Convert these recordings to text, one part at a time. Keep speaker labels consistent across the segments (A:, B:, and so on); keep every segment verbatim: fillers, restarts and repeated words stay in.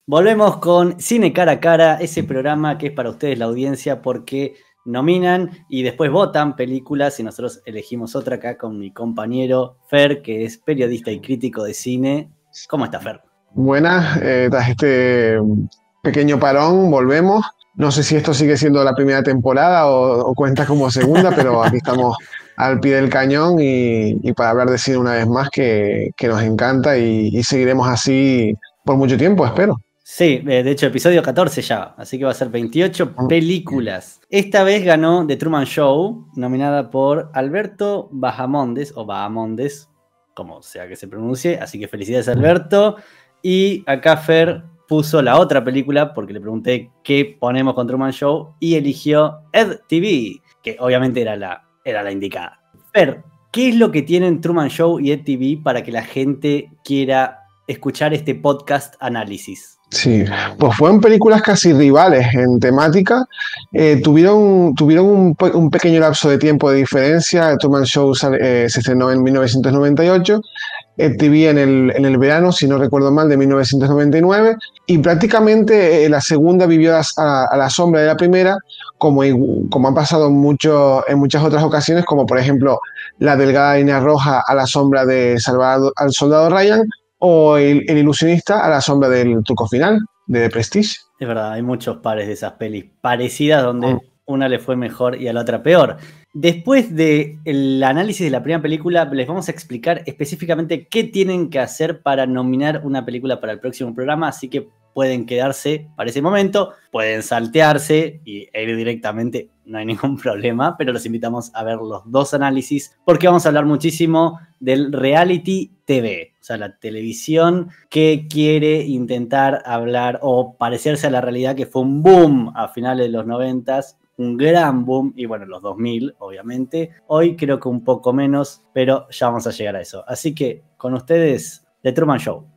A: Volvemos con Cine Cara a Cara, ese programa que es para ustedes la audiencia porque nominan y después votan películas y nosotros elegimos otra acá con mi compañero Fer, que es periodista y crítico de cine. ¿Cómo está, Fer?
B: Buenas, eh, tras este pequeño parón volvemos. No sé si esto sigue siendo la primera temporada o, o cuenta como segunda, pero aquí estamos al pie del cañón y, y para hablar de cine una vez más que, que nos encanta y, y seguiremos así por mucho tiempo, espero.
A: Sí, de hecho, episodio catorce ya, así que va a ser veintiocho películas. Esta vez ganó The Truman Show, nominada por Alberto Bahamondes, o Bahamondes, como sea que se pronuncie, así que felicidades, Alberto. Y acá Fer puso la otra película, porque le pregunté qué ponemos con Truman Show, y eligió Ed T V, que obviamente era la, era la indicada. Fer, ¿qué es lo que tienen Truman Show y Ed T V para que la gente quiera escuchar este podcast análisis?
B: Sí, pues fueron películas casi rivales en temática. Eh, tuvieron tuvieron un, un pequeño lapso de tiempo de diferencia. Truman Show eh, se estrenó en mil novecientos noventa y ocho, Ed T V en el, en el verano, si no recuerdo mal, de mil novecientos noventa y nueve, y prácticamente eh, la segunda vivió a, a, a la sombra de la primera, como, como ha pasado mucho, en muchas otras ocasiones, como por ejemplo La delgada línea roja a la sombra de Salvar al soldado Ryan, o el, el ilusionista a la sombra del truco final, de The Prestige.
A: Es verdad, hay muchos pares de esas pelis parecidas donde mm. una le fue mejor y a la otra peor. Después del análisis de la primera película, les vamos a explicar específicamente qué tienen que hacer para nominar una película para el próximo programa, así que pueden quedarse para ese momento, pueden saltearse y ir directamente, no hay ningún problema, pero los invitamos a ver los dos análisis porque vamos a hablar muchísimo del reality T V, o sea, la televisión que quiere intentar hablar o parecerse a la realidad, que fue un boom a finales de los noventas, un gran boom, y bueno, los dos mil, obviamente. Hoy creo que un poco menos, pero ya vamos a llegar a eso. Así que, con ustedes, The Truman Show.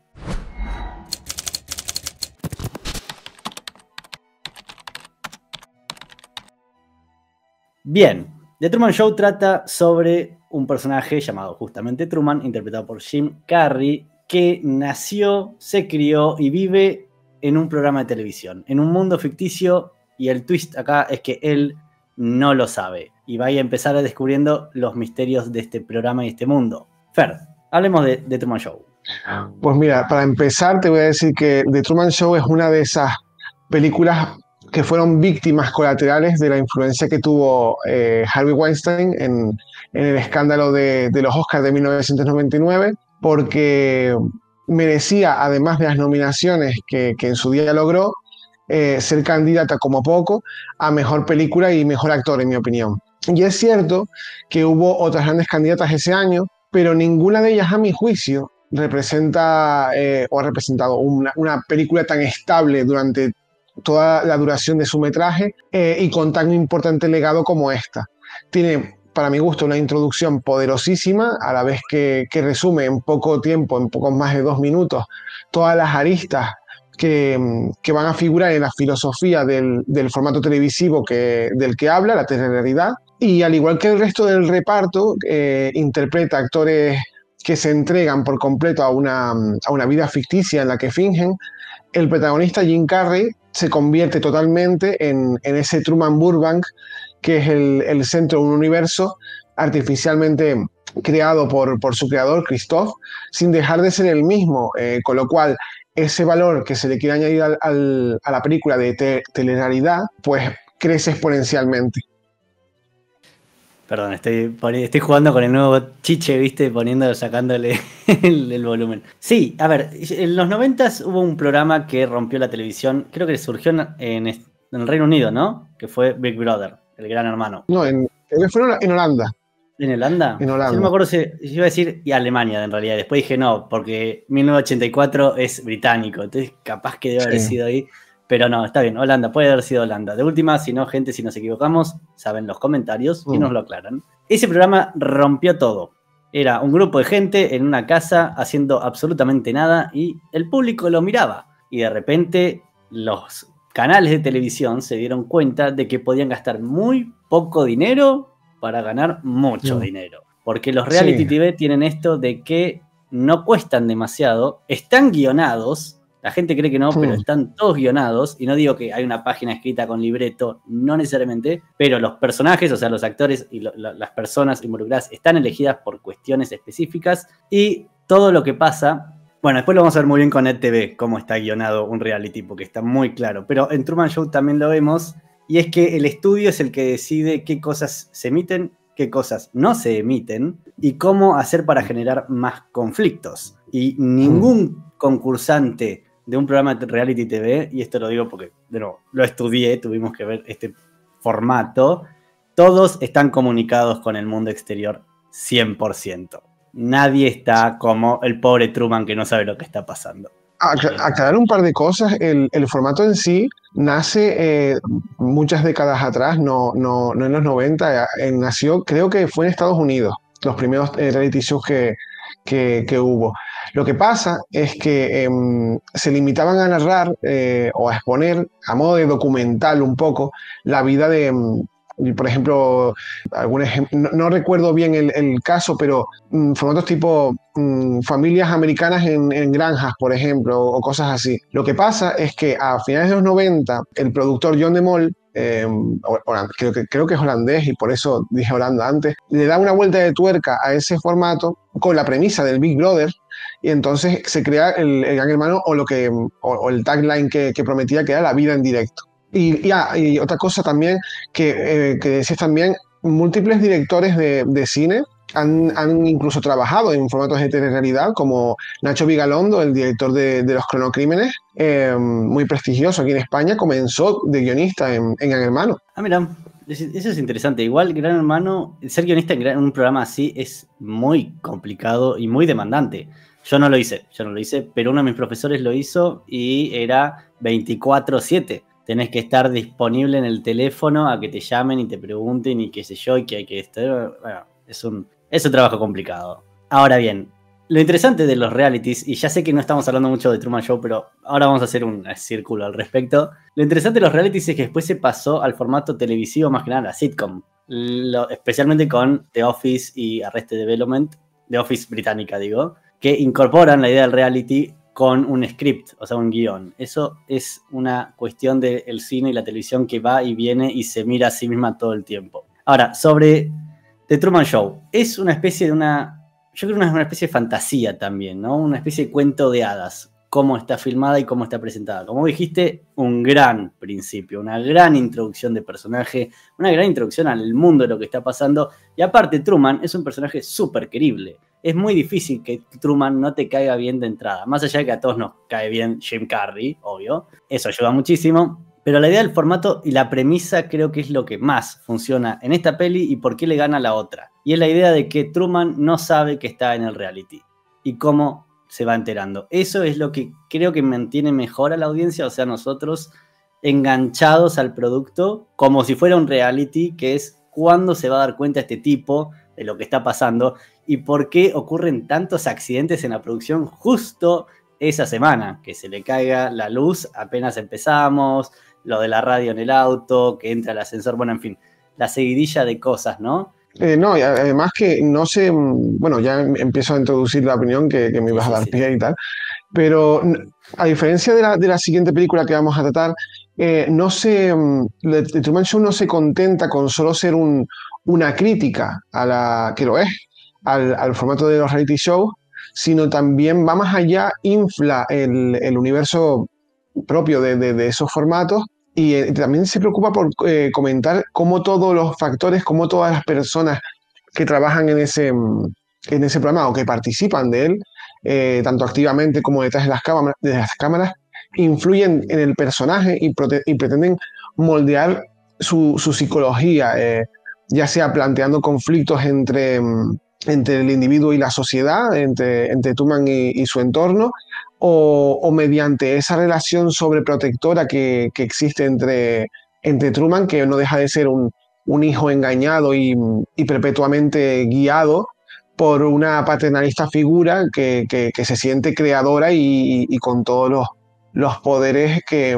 A: Bien, The Truman Show trata sobre un personaje llamado justamente Truman, interpretado por Jim Carrey, que nació, se crió y vive en un programa de televisión, en un mundo ficticio, y el twist acá es que él no lo sabe y va a empezar a descubriendo los misterios de este programa y este mundo. Fer, hablemos de The Truman Show.
B: Pues mira, para empezar te voy a decir que The Truman Show es una de esas películas que fueron víctimas colaterales de la influencia que tuvo eh, Harvey Weinstein en, en el escándalo de, de los Oscars de mil novecientos noventa y nueve, porque merecía, además de las nominaciones que, que en su día logró, eh, ser candidata como poco a mejor película y mejor actor, en mi opinión. Y es cierto que hubo otras grandes candidatas ese año, pero ninguna de ellas, a mi juicio, representa eh, o ha representado una, una película tan estable durante toda la duración de su metraje eh, y con tan importante legado como esta. Tiene, para mi gusto, una introducción poderosísima, a la vez que, que resume en poco tiempo, en pocos más de dos minutos, todas las aristas que, que van a figurar en la filosofía del, del formato televisivo que, del que habla, la telerrealidad, y al igual que el resto del reparto, eh, interpreta actores que se entregan por completo a una, a una vida ficticia en la que fingen. El protagonista, Jim Carrey, se convierte totalmente en, en ese Truman Burbank, que es el, el centro de un universo artificialmente creado por, por su creador, Christoph, sin dejar de ser el mismo, eh, con lo cual ese valor que se le quiere añadir al, al, a la película de te, telerrealidad, pues crece exponencialmente.
A: Perdón, estoy, estoy jugando con el nuevo chiche, ¿viste? Poniéndolo, sacándole el, el volumen. Sí, a ver, en los noventas hubo un programa que rompió la televisión, creo que surgió en, en, en el Reino Unido, ¿no? Que fue Big Brother, el Gran Hermano.
B: No, en, fue en Holanda.
A: ¿En Holanda?
B: En Holanda.
A: Yo no me acuerdo si yo iba a decir y Alemania, en realidad. Después dije no, porque mil novecientos ochenta y cuatro es británico, entonces capaz que debe haber sí. sido ahí. Pero no, está bien, Holanda, puede haber sido Holanda. De última, si no, gente, si nos equivocamos, saben los comentarios y mm. nos lo aclaran. Ese programa rompió todo. Era un grupo de gente en una casa haciendo absolutamente nada y el público lo miraba. Y de repente los canales de televisión se dieron cuenta de que podían gastar muy poco dinero para ganar mucho mm. dinero. Porque los reality sí. T V tienen esto de que no cuestan demasiado, están guionados, La gente cree que no,
B: Hmm.
A: pero están todos guionados, y no digo que hay una página escrita con libreto, no necesariamente, pero los personajes, o sea, los actores y lo, lo, las personas involucradas están elegidas por cuestiones específicas, y todo lo que pasa... Bueno, después lo vamos a ver muy bien con E T V, cómo está guionado un reality, porque está muy claro. Pero en Truman Show también lo vemos, y es que el estudio es el que decide qué cosas se emiten, qué cosas no se emiten, y cómo hacer para generar más conflictos. Y ningún concursante de un programa de reality T V, y esto lo digo porque, de nuevo, lo estudié, tuvimos que ver este formato, todos están comunicados con el mundo exterior cien por ciento. Nadie está como el pobre Truman que no sabe lo que está pasando.
B: Ac- aclarar un par de cosas. El, el formato en sí nace eh, muchas décadas atrás, no, no, no en los noventa. Eh, nació, creo que fue en Estados Unidos, los primeros eh, reality shows que, que, que hubo. Lo que pasa es que eh, se limitaban a narrar eh, o a exponer a modo de documental un poco la vida de, mm, por ejemplo, algún ejemplo, no, no recuerdo bien el, el caso, pero mm, formatos tipo mm, familias americanas en, en granjas, por ejemplo, o cosas así. Lo que pasa es que a finales de los noventa, el productor John de Mol, eh, creo, que, creo que es holandés y por eso dije Holanda antes, le da una vuelta de tuerca a ese formato con la premisa del Big Brother, y entonces se crea el, el Gran Hermano, o, lo que, o, o el tagline que, que prometía, que era la vida en directo. Y, y, ah, y otra cosa también que, eh, que decías también, múltiples directores de, de cine han, han, incluso trabajado en formatos de telerrealidad, como Nacho Vigalondo, el director de, de Los Cronocrímenes, eh, muy prestigioso aquí en España, comenzó de guionista en, en Gran Hermano.
A: Ah, mira, eso es interesante. Igual Gran Hermano, ser guionista en un programa así es muy complicado y muy demandante. Yo no lo hice, yo no lo hice, pero uno de mis profesores lo hizo y era veinticuatro siete. Tenés que estar disponible en el teléfono a que te llamen y te pregunten y qué sé yo, y que hay que estar... Bueno, es un, es un trabajo complicado. Ahora bien, lo interesante de los realities, y ya sé que no estamos hablando mucho de Truman Show, pero ahora vamos a hacer un círculo al respecto. Lo interesante de los realities es que después se pasó al formato televisivo, más que nada, la sitcom. Lo, especialmente con The Office y Arrested Development, The Office británica, digo, que incorporan la idea del reality con un script, o sea, un guión. Eso es una cuestión del cine y la televisión que va y viene y se mira a sí misma todo el tiempo. Ahora, sobre The Truman Show. Es una especie de una... Yo creo que es una especie de fantasía también, ¿no? Una especie de cuento de hadas. Cómo está filmada y cómo está presentada. Como dijiste, un gran principio, una gran introducción de personaje, una gran introducción al mundo de lo que está pasando. Y aparte, Truman es un personaje súper querible. Es muy difícil que Truman no te caiga bien de entrada. Más allá de que a todos nos cae bien Jim Carrey, obvio. Eso ayuda muchísimo. Pero la idea del formato y la premisa creo que es lo que más funciona en esta peli y por qué le gana a la otra. Y es la idea de que Truman no sabe que está en el reality. Y cómo se va enterando. Eso es lo que creo que mantiene mejor a la audiencia, o sea, nosotros enganchados al producto como si fuera un reality, que es cuándo se va a dar cuenta este tipo de lo que está pasando y por qué ocurren tantos accidentes en la producción justo esa semana, que se le caiga la luz apenas empezamos, lo de la radio en el auto, que entra el ascensor, bueno, en fin, la seguidilla de cosas, ¿no?
B: Eh, no, y además que no sé, bueno, ya empiezo a introducir la opinión que, que me ibas
A: sí,
B: a dar
A: sí,
B: pie
A: sí.
B: y tal, pero a diferencia de la, de la siguiente película que vamos a tratar, eh, no se, The Truman Show no se contenta con solo ser un, una crítica a la, que lo es, al, al formato de los reality shows, sino también va más allá, infla el, el universo propio de, de, de esos formatos. Y eh, también se preocupa por eh, comentar cómo todos los factores, cómo todas las personas que trabajan en ese, en ese programa o que participan de él, eh, tanto activamente como detrás de las cámaras, de las cámaras influyen en el personaje y, y pretenden moldear su, su psicología, eh, ya sea planteando conflictos entre, entre el individuo y la sociedad, entre, entre Truman y, y su entorno, o, o mediante esa relación sobreprotectora que, que existe entre, entre Truman, que no deja de ser un, un hijo engañado y, y perpetuamente guiado por una paternalista figura que, que, que se siente creadora y, y con todos los, los poderes que,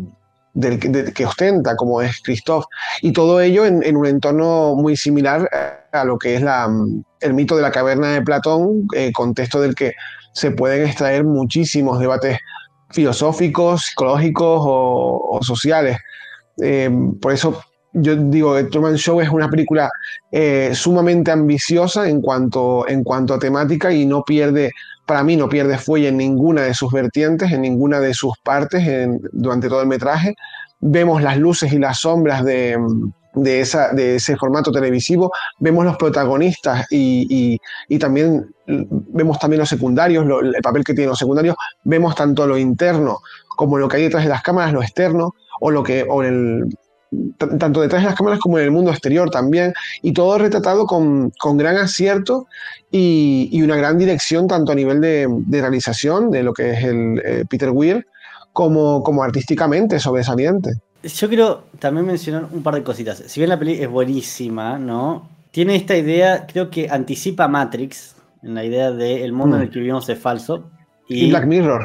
B: del, de, que ostenta, como es Christoph. Y todo ello en, en un entorno muy similar a lo que es la, el mito de la caverna de Platón, eh, contexto del que se pueden extraer muchísimos debates filosóficos, psicológicos o, o sociales. Eh, por eso yo digo que Truman Show es una película eh, sumamente ambiciosa en cuanto, en cuanto a temática y no pierde, para mí no pierde fuelle en ninguna de sus vertientes, en ninguna de sus partes en, durante todo el metraje. Vemos las luces y las sombras de, de, esa, de ese formato televisivo, vemos los protagonistas y, y, y también vemos también los secundarios, lo, el papel que tienen los secundarios, vemos tanto lo interno como lo que hay detrás de las cámaras, lo externo, o lo que, o el, tanto detrás de las cámaras como en el mundo exterior también, y todo retratado con, con gran acierto y, y, una gran dirección tanto a nivel de, de realización, de lo que es el eh, Peter Weir, como, como artísticamente sobresaliente.
A: Yo quiero también mencionar un par de cositas. Si bien la peli es buenísima, ¿no? Tiene esta idea, creo que anticipa Matrix, en la idea de el mundo mm. en el que vivimos es falso.
B: Y, y Black Mirror.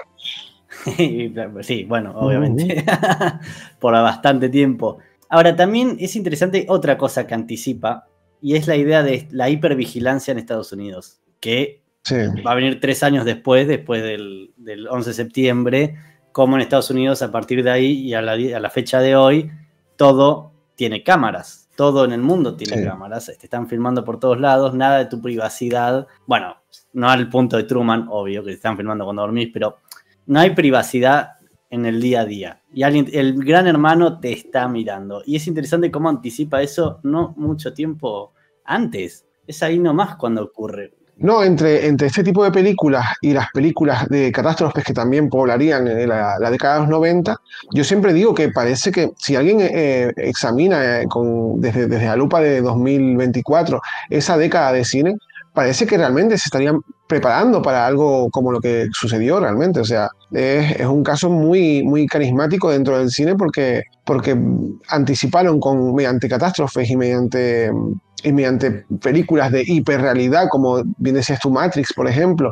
A: Sí, bueno, obviamente. Uh-huh. Por bastante tiempo. Ahora, también es interesante otra cosa que anticipa, y es la idea de la hipervigilancia en Estados Unidos, que sí. va a venir tres años después, después del, del once de septiembre, como en Estados Unidos, a partir de ahí y a la, a la fecha de hoy, todo tiene cámaras. Todo en el mundo tiene sí. cámaras. Te están filmando por todos lados, nada de tu privacidad. Bueno, no al punto de Truman, obvio, que te están filmando cuando dormís, pero no hay privacidad en el día a día. Y alguien, el gran hermano te está mirando. Y es interesante cómo anticipa eso no mucho tiempo antes. Es ahí nomás cuando ocurre.
B: No, entre, entre este tipo de películas y las películas de catástrofes que también poblarían en la, la década de los noventa, yo siempre digo que parece que si alguien eh, examina eh, con, desde, desde la lupa de dos mil veinticuatro esa década de cine, parece que realmente se estarían preparando para algo como lo que sucedió realmente. O sea, es, es un caso muy, muy carismático dentro del cine porque, porque anticiparon con, mediante catástrofes y mediante... y mediante películas de hiperrealidad, como bien decías tú, Matrix, por ejemplo,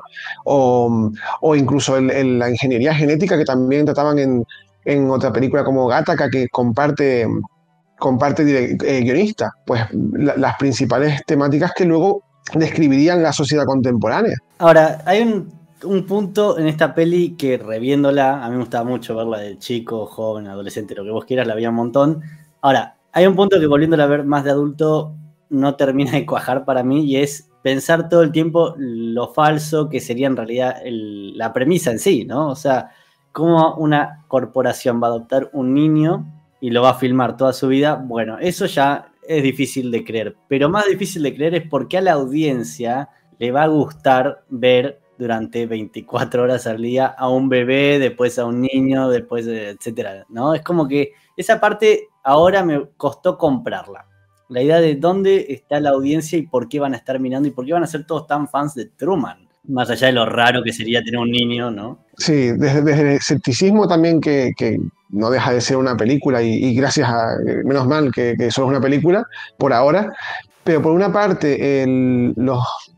B: o, o incluso el, el, la ingeniería genética que también trataban en, en otra película como Gattaca, que comparte, comparte direct, eh, guionista, pues la, las principales temáticas que luego describirían la sociedad contemporánea.
A: Ahora, hay un, un punto en esta peli que reviéndola, a mí me gustaba mucho verla de chico, joven, adolescente, lo que vos quieras, la veía un montón. Ahora, hay un punto que volviéndola a ver más de adulto no termina de cuajar para mí, y es pensar todo el tiempo lo falso que sería en realidad el, la premisa en sí, ¿no? O sea, cómo una corporación va a adoptar un niño y lo va a filmar toda su vida. Bueno, eso ya es difícil de creer, pero más difícil de creer es por qué a la audiencia le va a gustar ver durante veinticuatro horas al día a un bebé, después a un niño, después, etcétera, ¿no? Es como que esa parte ahora me costó comprarla. La idea de dónde está la audiencia y por qué van a estar mirando y por qué van a ser todos tan fans de Truman. Más allá de lo raro que sería tener un niño, ¿no?
B: Sí, desde, desde el escepticismo también que, que no deja de ser una película y, y gracias a, menos mal que, que solo es una película por ahora, pero por una parte el, los,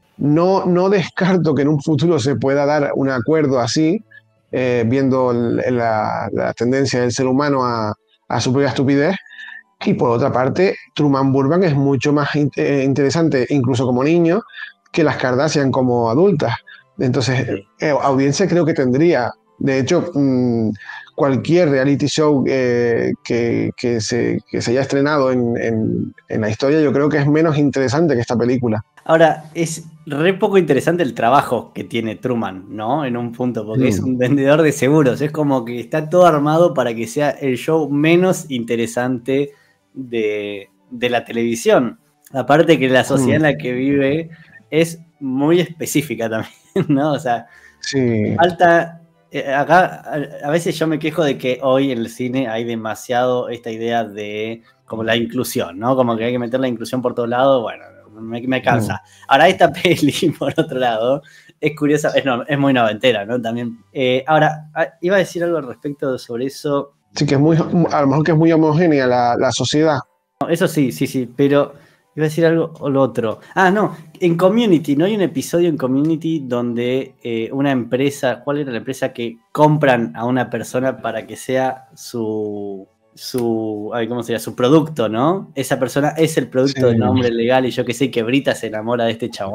B: no, no descarto que en un futuro se pueda dar un acuerdo así, eh, viendo el, la, la tendencia del ser humano a, a su propia estupidez. Y por otra parte, Truman Burbank es mucho más eh, interesante, incluso como niño, que las Kardashian como adultas. Entonces, sí. eh, audiencia creo que tendría. De hecho, mmm, cualquier reality show eh, que, que, se, que se haya estrenado en, en, en la historia, yo creo que es menos interesante que esta película.
A: Ahora, es re poco interesante el trabajo que tiene Truman, ¿no? En un punto, porque mm. es un vendedor de seguros. Es como que está todo armado para que sea el show menos interesante De, de la televisión. Aparte que la sociedad mm. en la que vive es muy específica también, ¿no? O sea,
B: sí.
A: falta... Eh, acá a, a veces yo me quejo de que hoy en el cine hay demasiado esta idea de como la inclusión, ¿no? Como que hay que meter la inclusión por todos lados, bueno, me, me cansa. Mm. Ahora esta peli, por otro lado, es curiosa, es, no, es muy noventera, ¿no? También. Eh, ahora, iba a decir algo al respecto sobre eso.
B: Sí, que es muy, a lo mejor que es muy homogénea la, la sociedad.
A: Eso sí, sí, sí, pero iba a decir algo o lo otro. Ah, no, en Community, ¿no hay un episodio en Community donde eh, una empresa, ¿cuál era la empresa que compran a una persona para que sea su, su, ay, ¿cómo sería? Su producto, ¿no? Esa persona es el producto sí. de nombre legal y yo que sé que Brita se enamora de este chabón.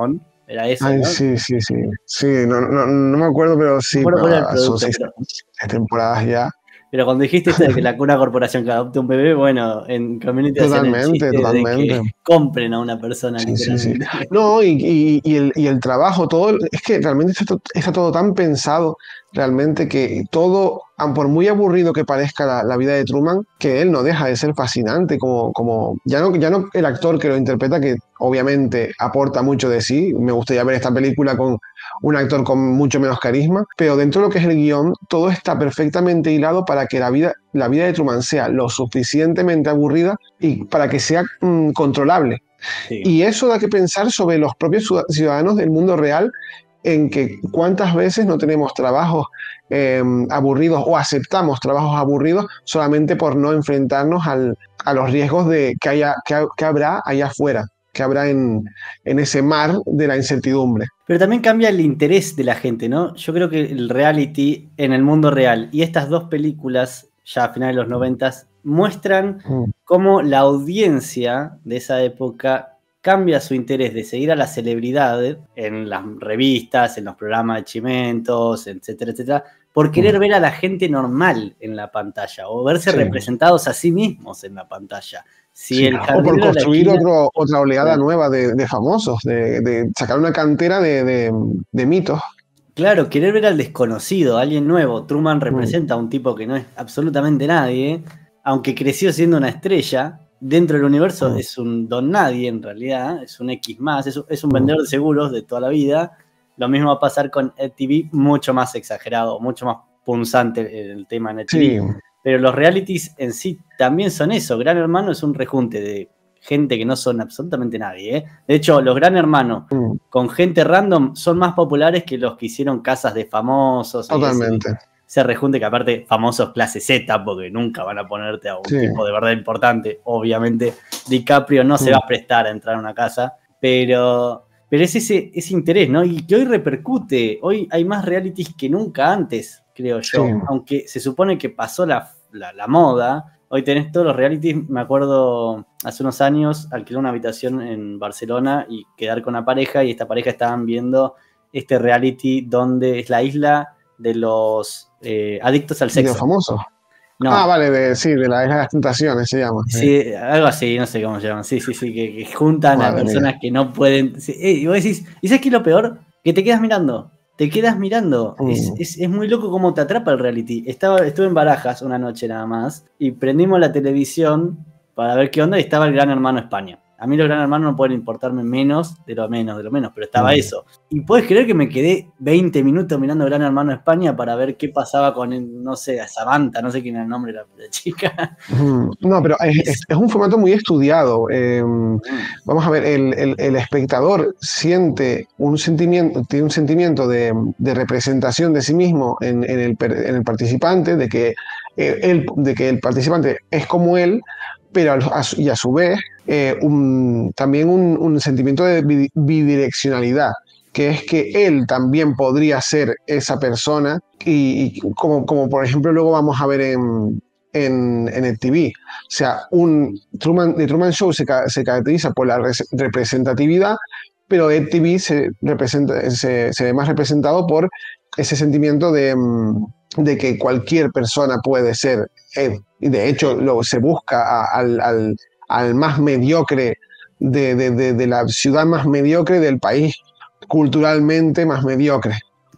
A: Era eso,
B: Ay,
A: ¿no?
B: sí, sí, sí. Sí, no, no, no me acuerdo, pero
A: No me
B: sí,
A: acuerdo
B: pero
A: cuál era el
B: ah, son
A: producto,
B: seis,
A: pero,
B: seis temporadas ya.
A: pero cuando dijiste esto de que la, una corporación que adopte un bebé, bueno, en Community hacían el
B: Totalmente,
A: chiste de que
B: totalmente.
A: compren a una persona,
B: Sí, sí, sí.
A: literalmente.
B: No, y, y- y el, y el trabajo, todo, es que realmente está, to- está todo tan pensado, realmente que todo, aun por muy aburrido que parezca la, la vida de Truman, que él no deja de ser fascinante, como, como ya no, ya no el actor que lo interpreta, que obviamente aporta mucho de sí. Me gustaría ver esta película con un actor con mucho menos carisma, pero dentro de lo que es el guión, todo está perfectamente hilado para que la vida, la vida de Truman sea lo suficientemente aburrida y para que sea mm, controlable.
A: Sí.
B: Y eso da que pensar sobre los propios ciudadanos del mundo real, en que cuántas veces no tenemos trabajos eh, aburridos o aceptamos trabajos aburridos solamente por no enfrentarnos al, a los riesgos de que, haya, que, que habrá allá afuera, que habrá en, en ese mar de la incertidumbre.
A: Pero también cambia el interés de la gente, ¿no? Yo creo que el reality en el mundo real y estas dos películas, ya a finales de los noventas, muestran
B: Mm.
A: cómo la audiencia de esa época cambia su interés de seguir a las celebridades en las revistas, en los programas de Chimentos, etcétera, etcétera, por querer
B: Mm.
A: ver a la gente normal en la pantalla o verse
B: Sí,
A: representados a sí mismos en la pantalla. Si
B: sí.
A: el
B: O por
A: jardinero de la
B: construir
A: esquina...
B: otro, otra oleada nueva de, de famosos, de, de, sacar una cantera de, de, de mitos.
A: Claro, querer ver al desconocido, a alguien nuevo. Truman
B: Mm.
A: representa a un tipo que no es absolutamente nadie, aunque creció siendo una estrella. Dentro del universo
B: Mm.
A: es un don nadie en realidad, es un X más, es, es un
B: Mm.
A: vendedor de seguros de toda la vida. Lo mismo va a pasar con Ed T V, mucho más exagerado, mucho más punzante el tema en Ed T V.
B: Sí,
A: Pero los realities en sí también son eso. Gran Hermano es un rejunte de gente que no son absolutamente nadie, ¿eh? De hecho, los Gran Hermano
B: mm,
A: con gente random son más populares que los que hicieron casas de famosos y ese,
B: totalmente.
A: ese rejunte que aparte famosos clase Z, porque nunca van a ponerte a un
B: Sí.
A: tipo de verdad importante. Obviamente DiCaprio no se
B: Mm.
A: va a prestar a entrar a una casa, pero, pero es ese, ese interés, ¿no? Y que hoy repercute. Hoy hay más realities que nunca antes, creo yo.
B: Sí.
A: Aunque se supone que pasó la, la, la moda. Hoy tenés todos los realities. Me acuerdo hace unos años alquilé una habitación en Barcelona y quedar con una pareja, y esta pareja estaban viendo este reality donde es la isla de los eh, adictos al
B: Video
A: sexo.
B: famoso.
A: No,
B: Ah, vale, de, sí, de la Isla de las Tentaciones se llama. Sí.
A: sí, algo así, no sé cómo se llaman. Sí, sí, sí, que, que juntan a
B: Madre mía.
A: personas que no pueden. Sí, eh, y vos decís, ¿y sabes qué es lo peor? Que te quedas mirando. Te quedas mirando.
B: Mm.
A: Es, es, es muy loco cómo te atrapa el reality. Estaba, estuve en Barajas una noche nada más y prendimos la televisión para ver qué onda y estaba el Gran Hermano España. A mí los Gran Hermanos no pueden importarme menos de lo menos, de lo menos, pero estaba
B: Mm.
A: eso. Y puedes creer que me quedé veinte minutos mirando Gran Hermano España para ver qué pasaba con, no sé, Samantha, no sé quién era el nombre de la, de la chica.
B: Mm. No, pero es, es- es un formato muy estudiado. Eh,
A: Mm.
B: vamos a ver, el, el- el espectador siente un sentimiento, tiene un sentimiento de, de representación de sí mismo en, en el, per- en el participante, de que, eh, él, de que el participante es como él, pero a, a su- y a su vez eh, un- también un, un sentimiento de bi- bidireccionalidad, que es que él también podría ser esa persona, y, y como, como por ejemplo luego vamos a ver en, en, en el T V. O sea, un Truman, The Truman Show se, ca- se caracteriza por la res- representatividad, pero el T V se, representa, se, se ve más representado por ese sentimiento de, mm, de que cualquier persona puede ser él. Y de hecho lo, se busca a- al, al- al más mediocre de, de- de- de la ciudad más mediocre del país, culturalmente más mediocre.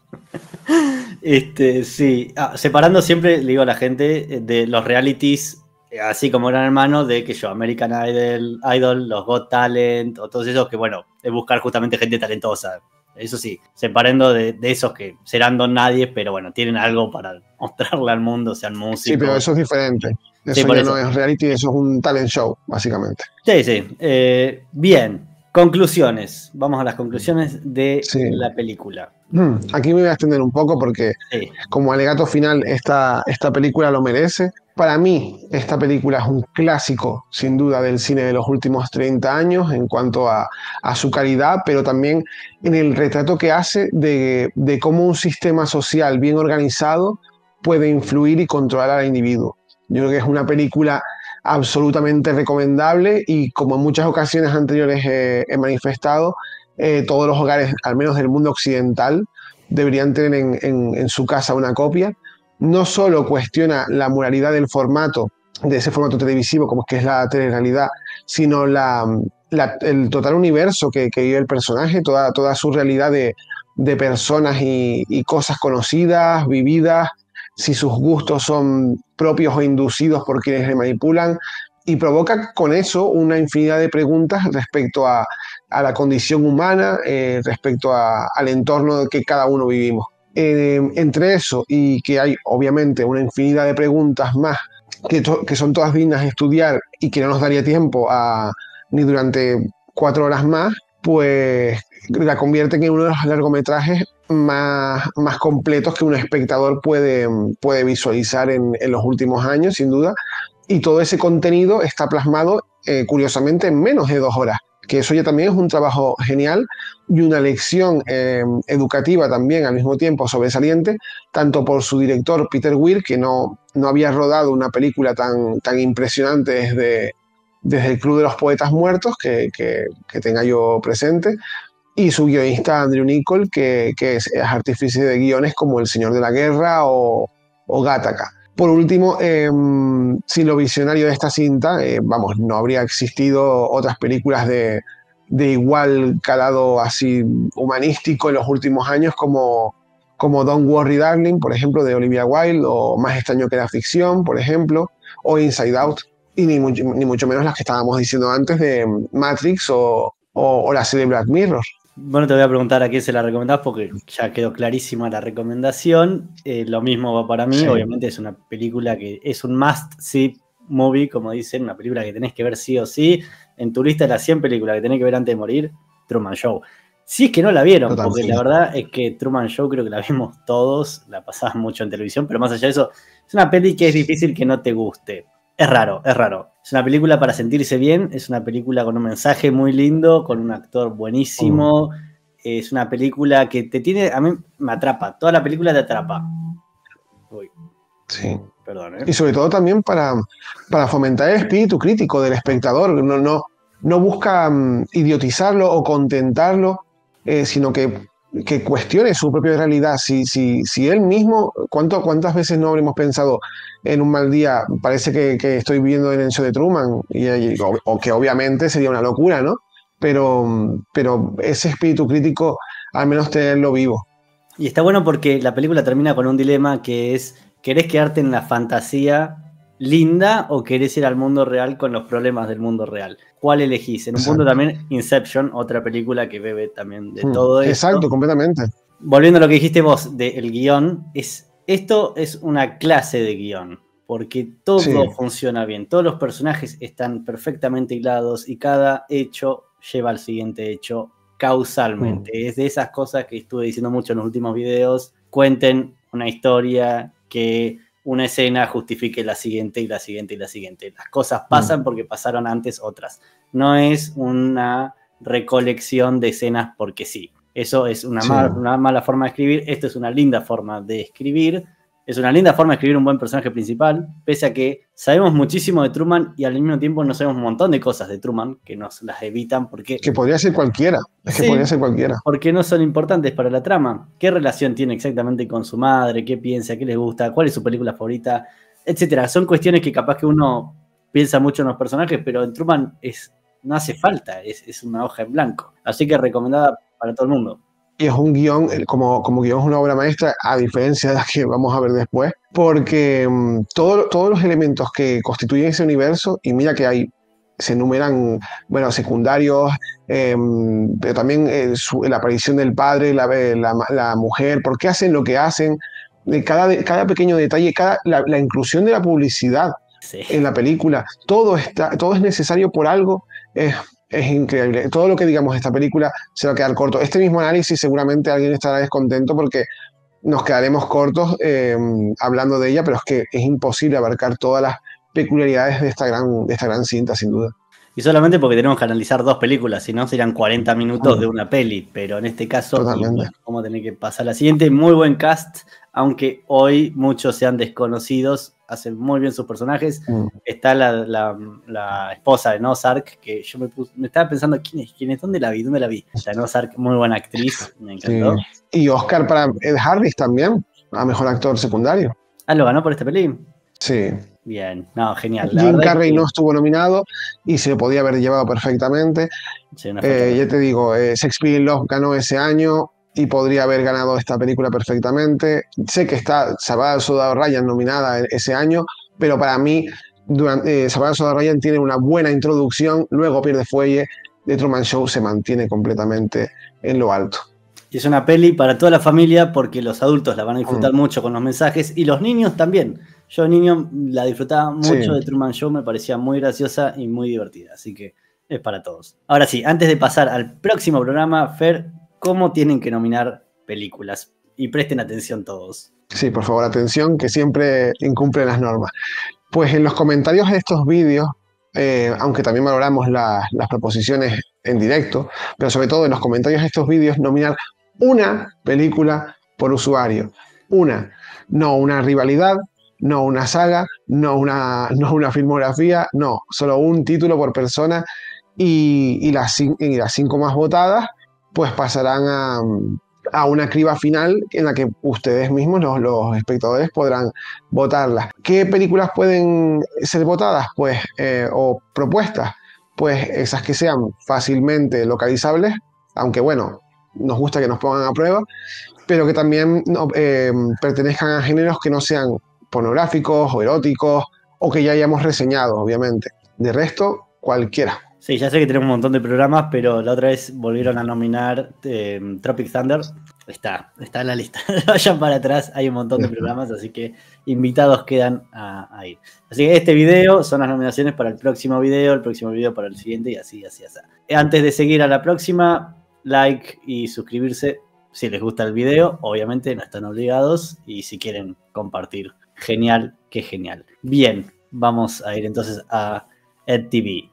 A: Este, sí. Ah, separando siempre, le digo a la gente, eh, de los realities, eh, así como Gran Hermano, de que yo, American Idol, Idol, los Got Talent, o todos esos que, bueno, es buscar justamente gente talentosa. Eso sí, separando de, de esos que serán don nadie, pero bueno, tienen algo para mostrarle al mundo, sean
B: Sí, pero
A: músicos.
B: eso es diferente.
A: Sí,
B: Eso
A: por
B: ya no
A: eso.
B: es reality, eso es un talent show, básicamente.
A: Sí, sí. Eh, bien. Conclusiones. Vamos a las conclusiones de
B: Sí.
A: la película.
B: Hmm, Aquí me voy a extender un poco porque
A: Sí.
B: como alegato final esta, esta película lo merece. Para mí, esta película es un clásico, sin duda, del cine de los últimos treinta años en cuanto a, a su calidad, pero también en el retrato que hace de, de cómo un sistema social bien organizado puede influir y controlar al individuo. Yo creo que es una película absolutamente recomendable y como en muchas ocasiones anteriores he, he manifestado, eh, todos los hogares, al menos del mundo occidental, deberían tener en, en, en su casa una copia. No solo cuestiona la moralidad del formato, de ese formato televisivo como es que es la telerrealidad, sino la, la, el total universo que, que vive el personaje, toda, toda su realidad de, de personas y, y cosas conocidas, vividas, si sus gustos son propios o inducidos por quienes le manipulan, y provoca con eso una infinidad de preguntas respecto a, a la condición humana, eh, respecto a, al entorno que cada uno vivimos. Eh, entre eso y que hay obviamente una infinidad de preguntas más que, to que son todas dignas de estudiar y que no nos daría tiempo a, ni durante cuatro horas más, pues la convierte en uno de los largometrajes más, más completos que un espectador puede, puede visualizar en, en los últimos años, sin duda. Y todo ese contenido está plasmado, eh, curiosamente, en menos de dos horas, que eso ya también es un trabajo genial y una lección eh, educativa también al mismo tiempo sobresaliente, tanto por su director Peter Weir, que no, no había rodado una película tan, tan impresionante desde, desde El Club de los Poetas Muertos, que, que, que tenga yo presente, y su guionista Andrew Niccol, que, que es, es artífice de guiones como El Señor de la Guerra o, o Gattaca. Por último, eh, sin lo visionario de esta cinta, eh, vamos, no habría existido otras películas de, de igual calado así humanístico en los últimos años como, como Don't Worry Darling, por ejemplo, de Olivia Wilde, o Más extraño que la ficción, por ejemplo, o Inside Out, y ni mucho, ni mucho menos las que estábamos diciendo antes de Matrix o, o, o la serie Black Mirror.
A: Bueno, te voy a preguntar a quién se la recomendás porque ya quedó clarísima la recomendación. Eh, lo mismo va para mí. Sí. Obviamente es una película que es un must-see movie, como dicen, una película que tenés que ver sí o sí. En tu lista de las cien películas que tenés que ver antes de morir, Truman Show. Si es que no la vieron, Total, porque sí. La verdad es que Truman Show creo que la vimos todos, la pasaban mucho en televisión, pero más allá de eso, es una peli que es difícil que no te guste. Es raro, es raro. Es una película para sentirse bien, es una película con un mensaje muy lindo, con un actor buenísimo. Mm. Es una película que te tiene, a mí me atrapa, toda la película te atrapa. Uy.
B: Sí. Perdón, ¿eh? Y sobre todo también para, para fomentar el espíritu crítico del espectador. No, no, no busca um, idiotizarlo o contentarlo, eh, sino que, que cuestione su propia realidad. Si, si, si él mismo, ¿cuánto, ¿cuántas veces no habremos pensado en un mal día? Parece que, que estoy viviendo en el show de Truman, y, y, o, o que obviamente sería una locura, ¿no? Pero, pero ese espíritu crítico, al menos tenerlo vivo.
A: Y está bueno porque la película termina con un dilema que es, ¿querés quedarte en la fantasía linda o querés ir al mundo real con los problemas del mundo real? ¿Cuál elegís? En un Exacto. punto también Inception, otra película que bebe también de mm, todo esto.
B: Exacto, completamente.
A: Volviendo a lo que dijiste vos del guión, es, esto es una clase de guión, porque todo sí. funciona bien, todos los personajes están perfectamente hilados y cada hecho lleva al siguiente hecho causalmente. Mm. Es de esas cosas que estuve diciendo mucho en los últimos videos. Cuenten una historia, que una escena justifique la siguiente y la siguiente y la siguiente. Las cosas pasan mm. porque pasaron antes otras. No es una recolección de escenas porque sí. Eso es una, sí. mal, una mala forma de escribir. Esto es una linda forma de escribir. Es una linda forma de escribir un buen personaje principal, pese a que sabemos muchísimo de Truman y al mismo tiempo no sabemos un montón de cosas de Truman que nos las evitan porque...
B: Que podría ser cualquiera, es sí, que podría ser cualquiera.
A: Porque no son importantes para la trama. ¿Qué relación tiene exactamente con su madre? ¿Qué piensa? ¿Qué les gusta? ¿Cuál es su película favorita? Etcétera. Son cuestiones que capaz que uno piensa mucho en los personajes, pero en Truman es, no hace falta, es, es una hoja en blanco. Así que recomendada para todo el mundo.
B: Y es un guión, como, como guión es una obra maestra, a diferencia de la que vamos a ver después, porque um, todo, todos los elementos que constituyen ese universo, y mira que hay, se enumeran, bueno, secundarios, eh, pero también eh, su, la aparición del padre, la, la, la mujer, por qué hacen lo que hacen, de cada, cada pequeño detalle, cada, la, la inclusión de la publicidad sí. en la película, todo, está, todo es necesario por algo. Eh, Es increíble. Todo lo que digamos de esta película se va a quedar corto. Este mismo análisis seguramente alguien estará descontento porque nos quedaremos cortos eh, hablando de ella, pero es que es imposible abarcar todas las peculiaridades de esta gran, de esta gran cinta, sin duda.
A: Y solamente porque tenemos que analizar dos películas, si no serían cuarenta minutos de una peli, pero en este caso bueno, vamos a tener que pasar a la siguiente. Muy buen cast, aunque hoy muchos sean desconocidos, hace muy bien sus personajes.
B: Mm.
A: Está la, la, la esposa de Ozark, que yo me, puse, me estaba pensando, ¿quién es? ¿Quién es? ¿Dónde la vi? ¿Dónde la vi? La Ozark, muy buena actriz, me encantó.
B: Sí. Y Oscar para Ed Harris también, a mejor actor secundario.
A: Ah, ¿lo ganó por esta peli?
B: Sí.
A: Bien, no, genial. La
B: Jim
A: verdad
B: Carrey
A: que...
B: no estuvo nominado y se lo podía haber llevado perfectamente.
A: Sí, una
B: Eh, ya te digo, eh, Shakespeare in Love ganó ese año y podría haber ganado esta película perfectamente. Sé que está Salvador Soldado Ryan nominada ese año, pero para mí durante, eh, Salvador Soldado Ryan tiene una buena introducción, luego pierde fuelle. The Truman Show se mantiene completamente en lo alto.
A: Y es una peli para toda la familia porque los adultos la van a disfrutar mm. mucho con los mensajes y los niños también. Yo niño la disfrutaba mucho sí. de Truman Show, me parecía muy graciosa y muy divertida, así que es para todos. Ahora sí, antes de pasar al próximo programa, Fer, ¿cómo tienen que nominar películas? Y presten atención todos.
B: Sí, por favor, atención, que siempre incumplen las normas. Pues en los comentarios de estos vídeos, eh, aunque también valoramos la, las proposiciones en directo, pero sobre todo en los comentarios de estos vídeos, nominar una película por usuario. Una, no una rivalidad, no una saga, no una, no una filmografía, no, solo un título por persona y, y, las, y las cinco más votadas pues pasarán a, a una criba final en la que ustedes mismos, los, los espectadores, podrán votarlas. ¿Qué películas pueden ser votadas? Pues, eh, o propuestas, pues esas que sean fácilmente localizables, aunque bueno, nos gusta que nos pongan a prueba, pero que también no, eh, pertenezcan a géneros que no sean pornográficos o eróticos o que ya hayamos reseñado, obviamente. De resto, cualquiera.
A: Sí, ya sé que tenemos un montón de programas, pero la otra vez volvieron a nominar eh, Tropic Thunder. Está, está en la lista. Vayan para atrás, hay un montón de programas, así que invitados quedan a, a ir. Así que este video son las nominaciones para el próximo video, el próximo video para el siguiente y así, así, así. Antes de seguir a la próxima, like y suscribirse si les gusta el video. Obviamente no están obligados y si quieren compartir. Genial, qué genial. Bien, vamos a ir entonces a EdTV.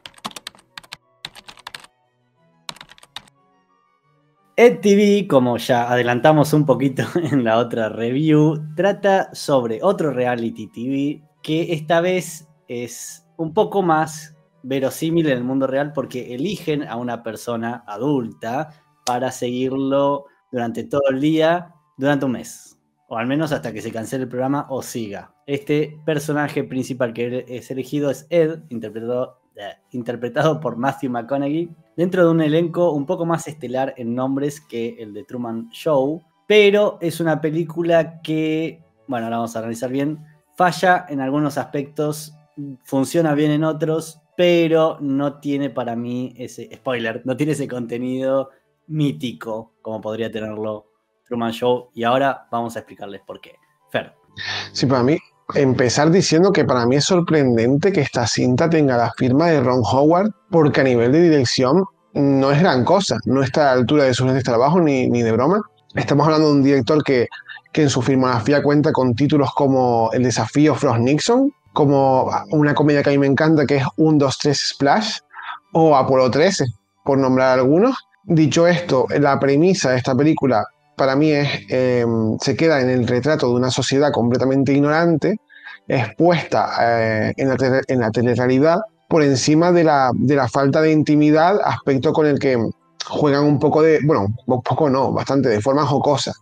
A: EdTV, como ya adelantamos un poquito en la otra review, trata sobre otro reality T V que esta vez es un poco más verosímil en el mundo real porque eligen a una persona adulta para seguirlo durante todo el día, durante un mes. O al menos hasta que se cancele el programa o siga. Este personaje principal que es elegido es Ed, interpretado, eh, interpretado por Matthew McConaughey, dentro de un elenco un poco más estelar en nombres que el de Truman Show, pero es una película que, bueno, ahora vamos a analizar bien, falla en algunos aspectos, funciona bien en otros, pero no tiene para mí ese, spoiler, no tiene ese contenido mítico como podría tenerlo Truman Show, y ahora vamos a explicarles por qué. Fer.
B: Sí, para mí, empezar diciendo que para mí es sorprendente que esta cinta tenga la firma de Ron Howard, porque a nivel de dirección no es gran cosa, no está a la altura de sus grandes trabajos ni, ni de broma. Estamos hablando de un director que, que en su filmografía cuenta con títulos como El desafío Frost Nixon, como una comedia que a mí me encanta que es un dos tres Splash, o Apolo trece, por nombrar algunos. Dicho esto, la premisa de esta película para mí es, eh, se queda en el retrato de una sociedad completamente ignorante, expuesta eh, en, la te- en la telerrealidad por encima de la, de la falta de intimidad, aspecto con el que juegan un poco de, bueno, un poco no, bastante de forma jocosa.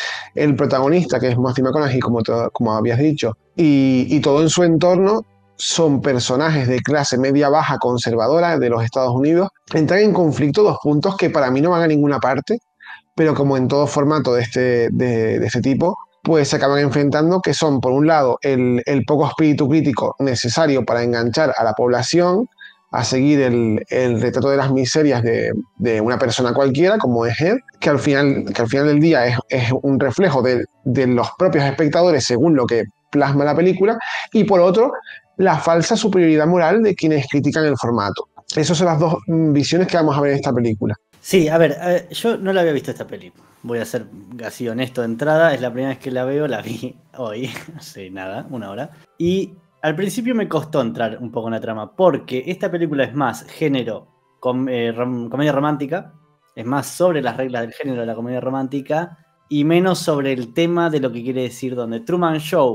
B: El protagonista, que es Matthew McConaughey, como, to- como habías dicho, y, y todo en su entorno son personajes de clase media-baja conservadora de los Estados Unidos. Entran en conflicto dos puntos que para mí no van a ninguna parte, pero como en todo formato de este, de, de este tipo, pues se acaban enfrentando, que son, por un lado, el, el poco espíritu crítico necesario para enganchar a la población a seguir el, el retrato de las miserias de, de una persona cualquiera, como es Ed, que al final, que al final del día es, es un reflejo de, de los propios espectadores según lo que plasma la película, y por otro, la falsa superioridad moral de quienes critican el formato. Esas son las dos visiones que vamos a ver en esta película.
A: Sí, a ver, eh, yo no la había visto esta peli. Voy a ser así honesto de entrada. Es la primera vez que la veo, la vi hoy, hace nada, una hora. Y al principio me costó entrar un poco en la trama, porque esta película es más género com eh, rom comedia romántica, es más sobre las reglas del género de la comedia romántica y menos sobre el tema de lo que quiere decir donde Truman Show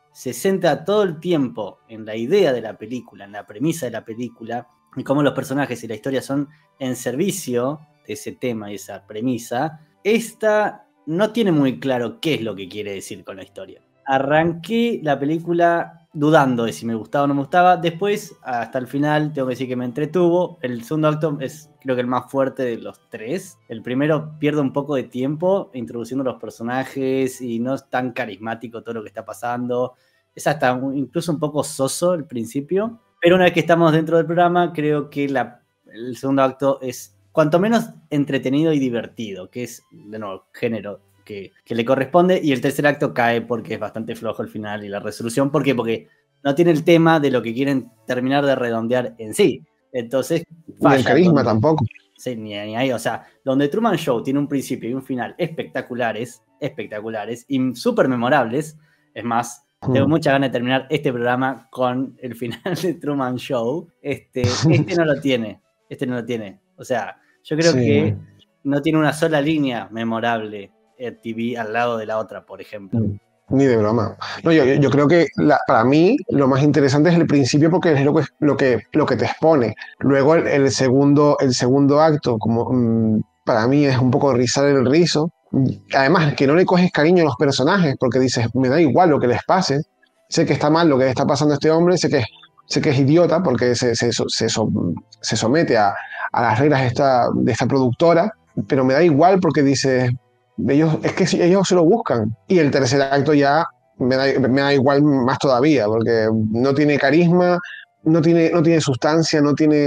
A: se centra todo el tiempo en la idea de la película, en la premisa de la película, y cómo los personajes y la historia son en servicio de ese tema y esa premisa, esta no tiene muy claro qué es lo que quiere decir con la historia. Arranqué la película dudando de si me gustaba o no me gustaba. Después, hasta el final, tengo que decir que me entretuvo. El segundo acto es, creo que el más fuerte de los tres. El primero pierde un poco de tiempo introduciendo los personajes y no es tan carismático todo lo que está pasando. Es hasta incluso un poco soso el principio. Pero una vez que estamos dentro del programa, creo que la, el segundo acto es cuanto menos entretenido y divertido, que es, de nuevo, género Que, que le corresponde, y el tercer acto cae porque es bastante flojo el final y la resolución. ¿Por qué? Porque no tiene el tema de lo que quieren terminar de redondear en sí. Entonces,
B: falla. Ni el carisma donde, tampoco.
A: Sí, ni, ni ahí. O sea, donde Truman Show tiene un principio y un final espectaculares, espectaculares y súper memorables. Es más, hmm. tengo mucha ganas de terminar este programa con el final de Truman Show. Este, este no lo tiene. Este no lo tiene. O sea, yo creo sí. que no tiene una sola línea memorable T V al lado de la otra, por ejemplo.
B: Ni de broma. No, yo, yo creo que la, para mí lo más interesante es el principio, porque es lo que, lo que, lo que te expone. Luego el, el, segundo, el segundo acto, como mmm, para mí es un poco rizar el rizo. Además, que no le coges cariño a los personajes, porque dices, me da igual lo que les pase. Sé que está mal lo que le está pasando a este hombre, sé que, sé que es idiota porque se, se, se, se, se somete a, a las reglas de esta, de esta productora, pero me da igual porque dices... Ellos, es que ellos se lo buscan. Y el tercer acto ya me da, me da igual más todavía, porque no tiene carisma, no tiene, no tiene sustancia, no tiene,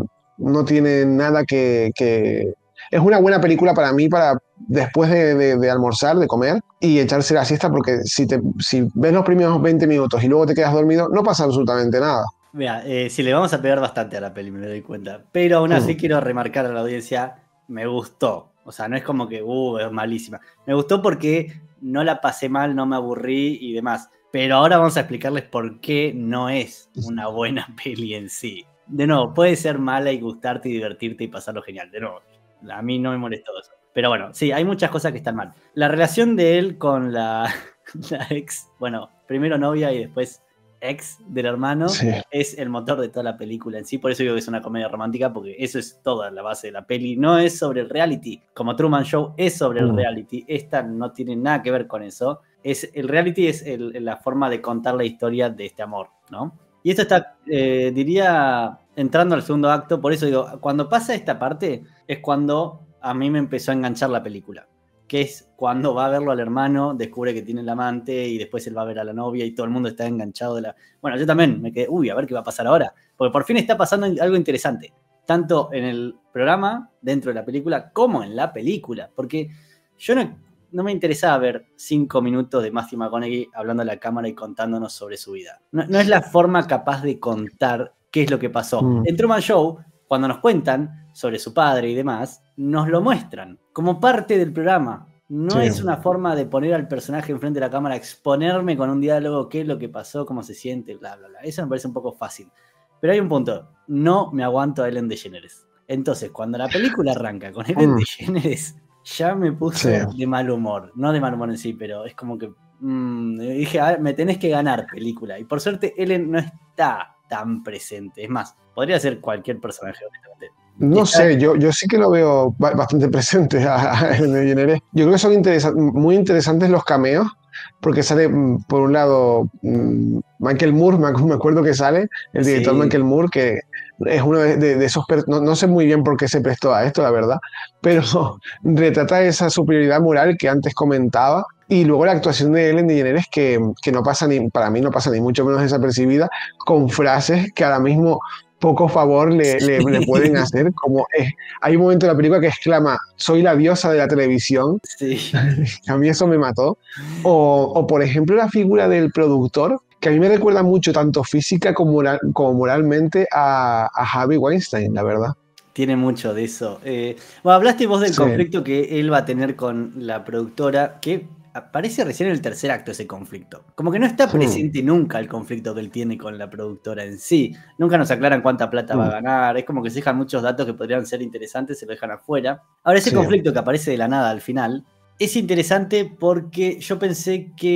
B: no tiene nada que, que... Es una buena película para mí, para después de, de, de almorzar, de comer, y echarse la siesta, porque si, te, si ves los primeros veinte minutos y luego te quedas dormido, no pasa absolutamente nada.
A: Mira, eh, si le vamos a pegar bastante a la peli, me doy cuenta. Pero aún así uh. quiero remarcar a la audiencia, me gustó. O sea, no es como que, uh, es malísima. Me gustó porque no la pasé mal, no me aburrí y demás. Pero ahora vamos a explicarles por qué no es una buena peli en sí. De nuevo, puede ser mala y gustarte y divertirte y pasarlo genial. De nuevo, a mí no me molestó eso. Pero bueno, sí, hay muchas cosas que están mal. La relación de él con la, la ex, bueno, primero novia y después ex del hermano, sí. es el motor de toda la película en sí. Por eso digo que es una comedia romántica, porque eso es toda la base de la peli. No es sobre el reality, como Truman Show es sobre el reality. Esta no tiene nada que ver con eso. Es, el reality es el, la forma de contar la historia de este amor, ¿no? Y esto está, eh, diría, entrando al segundo acto. Por eso digo, cuando pasa esta parte es cuando a mí me empezó a enganchar la película, que es cuando va a verlo al hermano, descubre que tiene el amante y después él va a ver a la novia y todo el mundo está enganchado de la... Bueno, yo también me quedé, uy, a ver qué va a pasar ahora, porque por fin está pasando algo interesante, tanto en el programa, dentro de la película, como en la película, porque yo no, no me interesaba ver cinco minutos de Matthew McConaughey hablando a la cámara y contándonos sobre su vida. No, no es la forma capaz de contar qué es lo que pasó. Mm. En Truman Show, cuando nos cuentan sobre su padre y demás, nos lo muestran como parte del programa. No sí. es una forma de poner al personaje enfrente de la cámara, exponerme con un diálogo, qué es lo que pasó, cómo se siente, bla, bla, bla. Eso me parece un poco fácil. Pero hay un punto, no me aguanto a Ellen DeGeneres. Entonces, cuando la película arranca con Ellen mm. DeGeneres, ya me puso sí. de mal humor. No de mal humor en sí, pero es como que mmm, dije, a ver, me tenés que ganar película. Y por suerte Ellen no está tan presente. Es más, podría ser cualquier personaje, honestamente.
B: No sé, yo, yo sí que lo veo bastante presente a, a Ellen DeGeneres. Yo creo que son interesa- muy interesantes los cameos, porque sale, por un lado, Michael Moore, me acuerdo que sale, el director sí. Michael Moore, que es uno de, de, de esos... No, no sé muy bien por qué se prestó a esto, la verdad, pero retrata esa superioridad moral que antes comentaba. Y luego la actuación de Ellen DeGeneres, que, que no pasa ni, para mí no pasa ni mucho menos desapercibida, con frases que ahora mismo poco favor le, le, le pueden hacer, como es, hay un momento en la película que exclama, soy la diosa de la televisión, sí. A mí eso me mató, o, o por ejemplo la figura del productor, que a mí me recuerda mucho tanto física como, moral, como moralmente a, a Harvey Weinstein, la verdad.
A: Tiene mucho de eso. Eh, bueno, hablaste vos del sí. conflicto que él va a tener con la productora, que aparece recién en el tercer acto ese conflicto. Como que no está presente hmm. nunca el conflicto que él tiene con la productora en sí. Nunca nos aclaran cuánta plata hmm. va a ganar. Es como que se dejan muchos datos que podrían ser interesantes, se lo dejan afuera. Ahora, ese sí. conflicto que aparece de la nada al final es interesante porque yo pensé que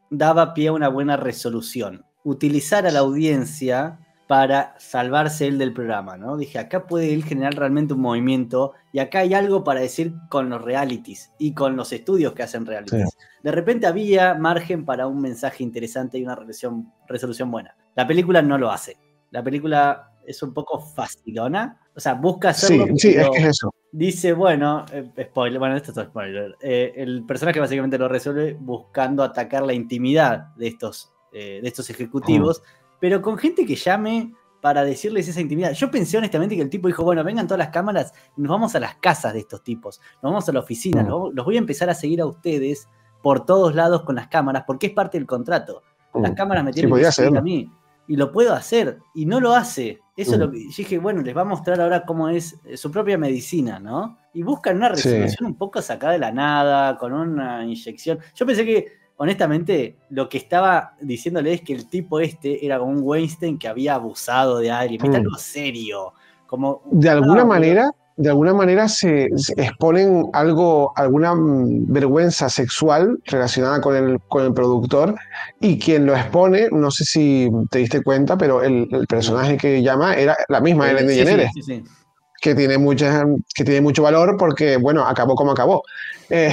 A: daba pie a una buena resolución. Utilizar a la audiencia para salvarse él del programa, ¿no? Dije, acá puede él generar realmente un movimiento y acá hay algo para decir con los realities y con los estudios que hacen realities. Sí. De repente había margen para un mensaje interesante y una resolución, resolución buena. La película no lo hace. La película es un poco facilona. O sea, busca hacerlo.
B: Sí, sí, es que es eso.
A: Dice, bueno, eh, spoiler, bueno, esto es spoiler. Eh, el personaje básicamente lo resuelve buscando atacar la intimidad de estos, eh, de estos ejecutivos, mm. pero con gente que llame para decirles esa intimidad. Yo pensé honestamente que el tipo dijo, bueno, vengan todas las cámaras y nos vamos a las casas de estos tipos, nos vamos a la oficina, mm. los, los voy a empezar a seguir a ustedes por todos lados con las cámaras, porque es parte del contrato. Las cámaras me tienen
B: sí,
A: que
B: seguir
A: a mí. Y lo puedo hacer. Y no lo hace. Eso
B: mm.
A: es lo que yo dije, bueno, les va a mostrar ahora cómo es su propia medicina, ¿no? Y buscan una resolución sí. un poco sacada de la nada, con una inyección. Yo pensé que, honestamente, lo que estaba diciéndole es que el tipo este era como un Weinstein que había abusado de alguien. ¿Viste? Mm. Algo serio. Como,
B: de alguna
A: ah,
B: manera... de alguna manera se, se exponen algo, alguna vergüenza sexual relacionada con el, con el productor, y quien lo expone, no sé si te diste cuenta, pero el, el personaje que llama era la misma, Ellen DeGeneres,
A: sí, sí, sí, sí.
B: que tiene mucha, que tiene mucho valor porque, bueno, acabó como acabó. Eh,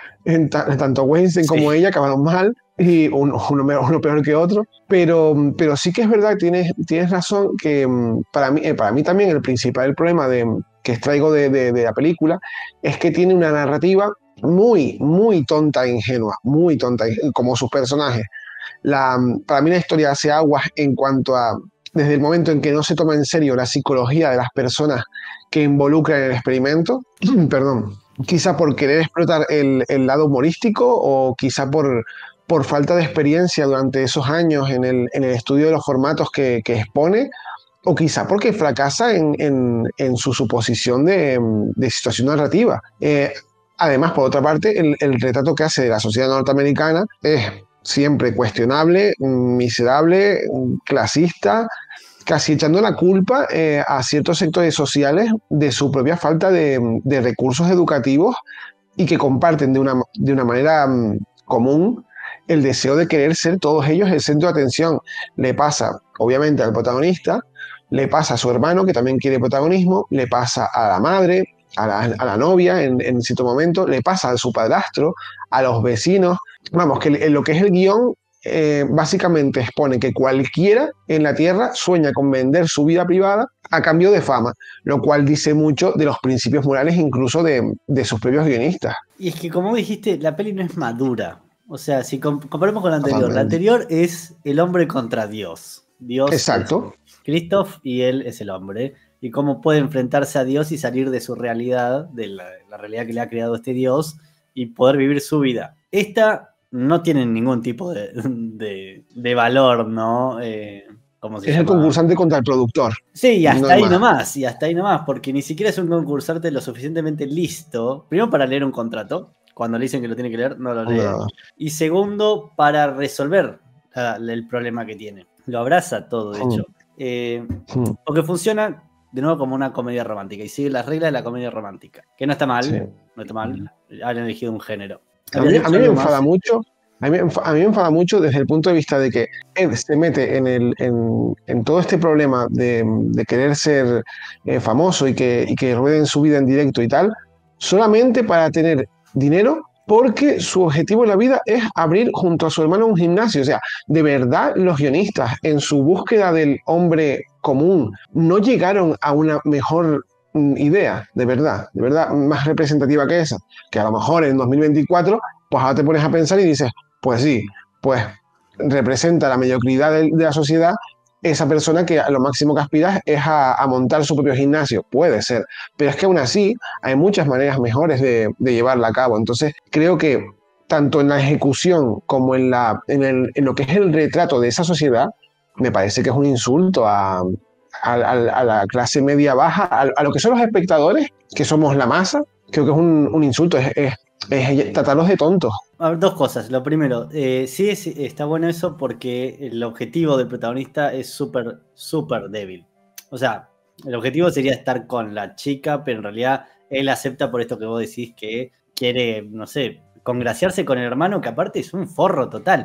B: en ta, tanto Weinstein sí. como ella acabaron mal, y uno, uno, uno peor que otro, pero, pero sí que es verdad, tienes, tienes razón, que para mí, para mí también el principal problema de, que extraigo de, de, de la película es que tiene una narrativa muy, muy tonta e ingenua, muy tonta, como sus personajes. La, para mí la historia hace aguas en cuanto a, desde el momento en que no se toma en serio la psicología de las personas que involucran el experimento, perdón, quizá por querer explotar el, el lado humorístico, o quizá por, por falta de experiencia durante esos años en el, en el estudio de los formatos que, que expone, o quizá porque fracasa en, en, en su suposición de, de situación narrativa. Eh, además, por otra parte, el, el retrato que hace de la sociedad norteamericana es siempre cuestionable, miserable, clasista, casi echando la culpa eh, a ciertos sectores sociales de su propia falta de, de recursos educativos, y que comparten de una, de una manera um, común el deseo de querer ser todos ellos el centro de atención. Le pasa, obviamente, al protagonista, le pasa a su hermano, que también quiere protagonismo, le pasa a la madre, a la, a la novia en, en cierto momento, le pasa a su padrastro, a los vecinos. Vamos, que en lo que es el guión, eh, básicamente expone que cualquiera en la Tierra sueña con vender su vida privada a cambio de fama, lo cual dice mucho de los principios morales incluso de, de sus propios guionistas.
A: Y es que, como dijiste, la peli no es madura. O sea, si comparamos con la anterior, la anterior es el hombre contra Dios. Dios
B: Exacto.
A: Es Christoph y él es el hombre. Y cómo puede enfrentarse a Dios y salir de su realidad, de la, la realidad que le ha creado este Dios, y poder vivir su vida. Esta no tiene ningún tipo de, de, de valor, ¿no? Eh, ¿cómo se
B: es
A: llama?
B: El concursante contra el productor.
A: Sí, y hasta no ahí más. nomás, y hasta ahí nomás, porque ni siquiera es un concursante lo suficientemente listo, primero para leer un contrato, cuando le dicen que lo tiene que leer, no lo lee, no. y segundo, para resolver la, la, el problema que tiene. Lo abraza todo, de hecho. Eh, porque funciona, de nuevo, como una comedia romántica, y sigue las reglas de la comedia romántica, que no está mal, sí. no está mal, han elegido un género.
B: A mí, a mí me enfada más? mucho, a mí, a mí me enfada mucho desde el punto de vista de que Ed se mete en, el, en, en todo este problema de, de querer ser eh, famoso y que, y que rueden su vida en directo y tal, solamente para tener dinero, porque su objetivo en la vida es abrir junto a su hermano un gimnasio. O sea, de verdad los guionistas, en su búsqueda del hombre común, no llegaron a una mejor idea, de verdad, de verdad, más representativa que esa, que a lo mejor en dos mil veinticuatro, pues ahora te pones a pensar y dices, pues sí, pues representa la mediocridad de, de la sociedad esa persona que a lo máximo que aspiras es a, a montar su propio gimnasio. Puede ser, pero es que aún así hay muchas maneras mejores de, de llevarla a cabo. Entonces creo que tanto en la ejecución como en, la, en, el, en lo que es el retrato de esa sociedad, me parece que es un insulto a, a, a la clase media baja, a, a lo que son los espectadores, que somos la masa. Creo que es un, un insulto, es, es, es tratarlos de tontos.
A: A ver, dos cosas. Lo primero, eh, sí es, está bueno eso porque el objetivo del protagonista es súper, súper débil. O sea, el objetivo sería estar con la chica, pero en realidad él acepta por esto que vos decís, que quiere, no sé, congraciarse con el hermano, que aparte es un forro total.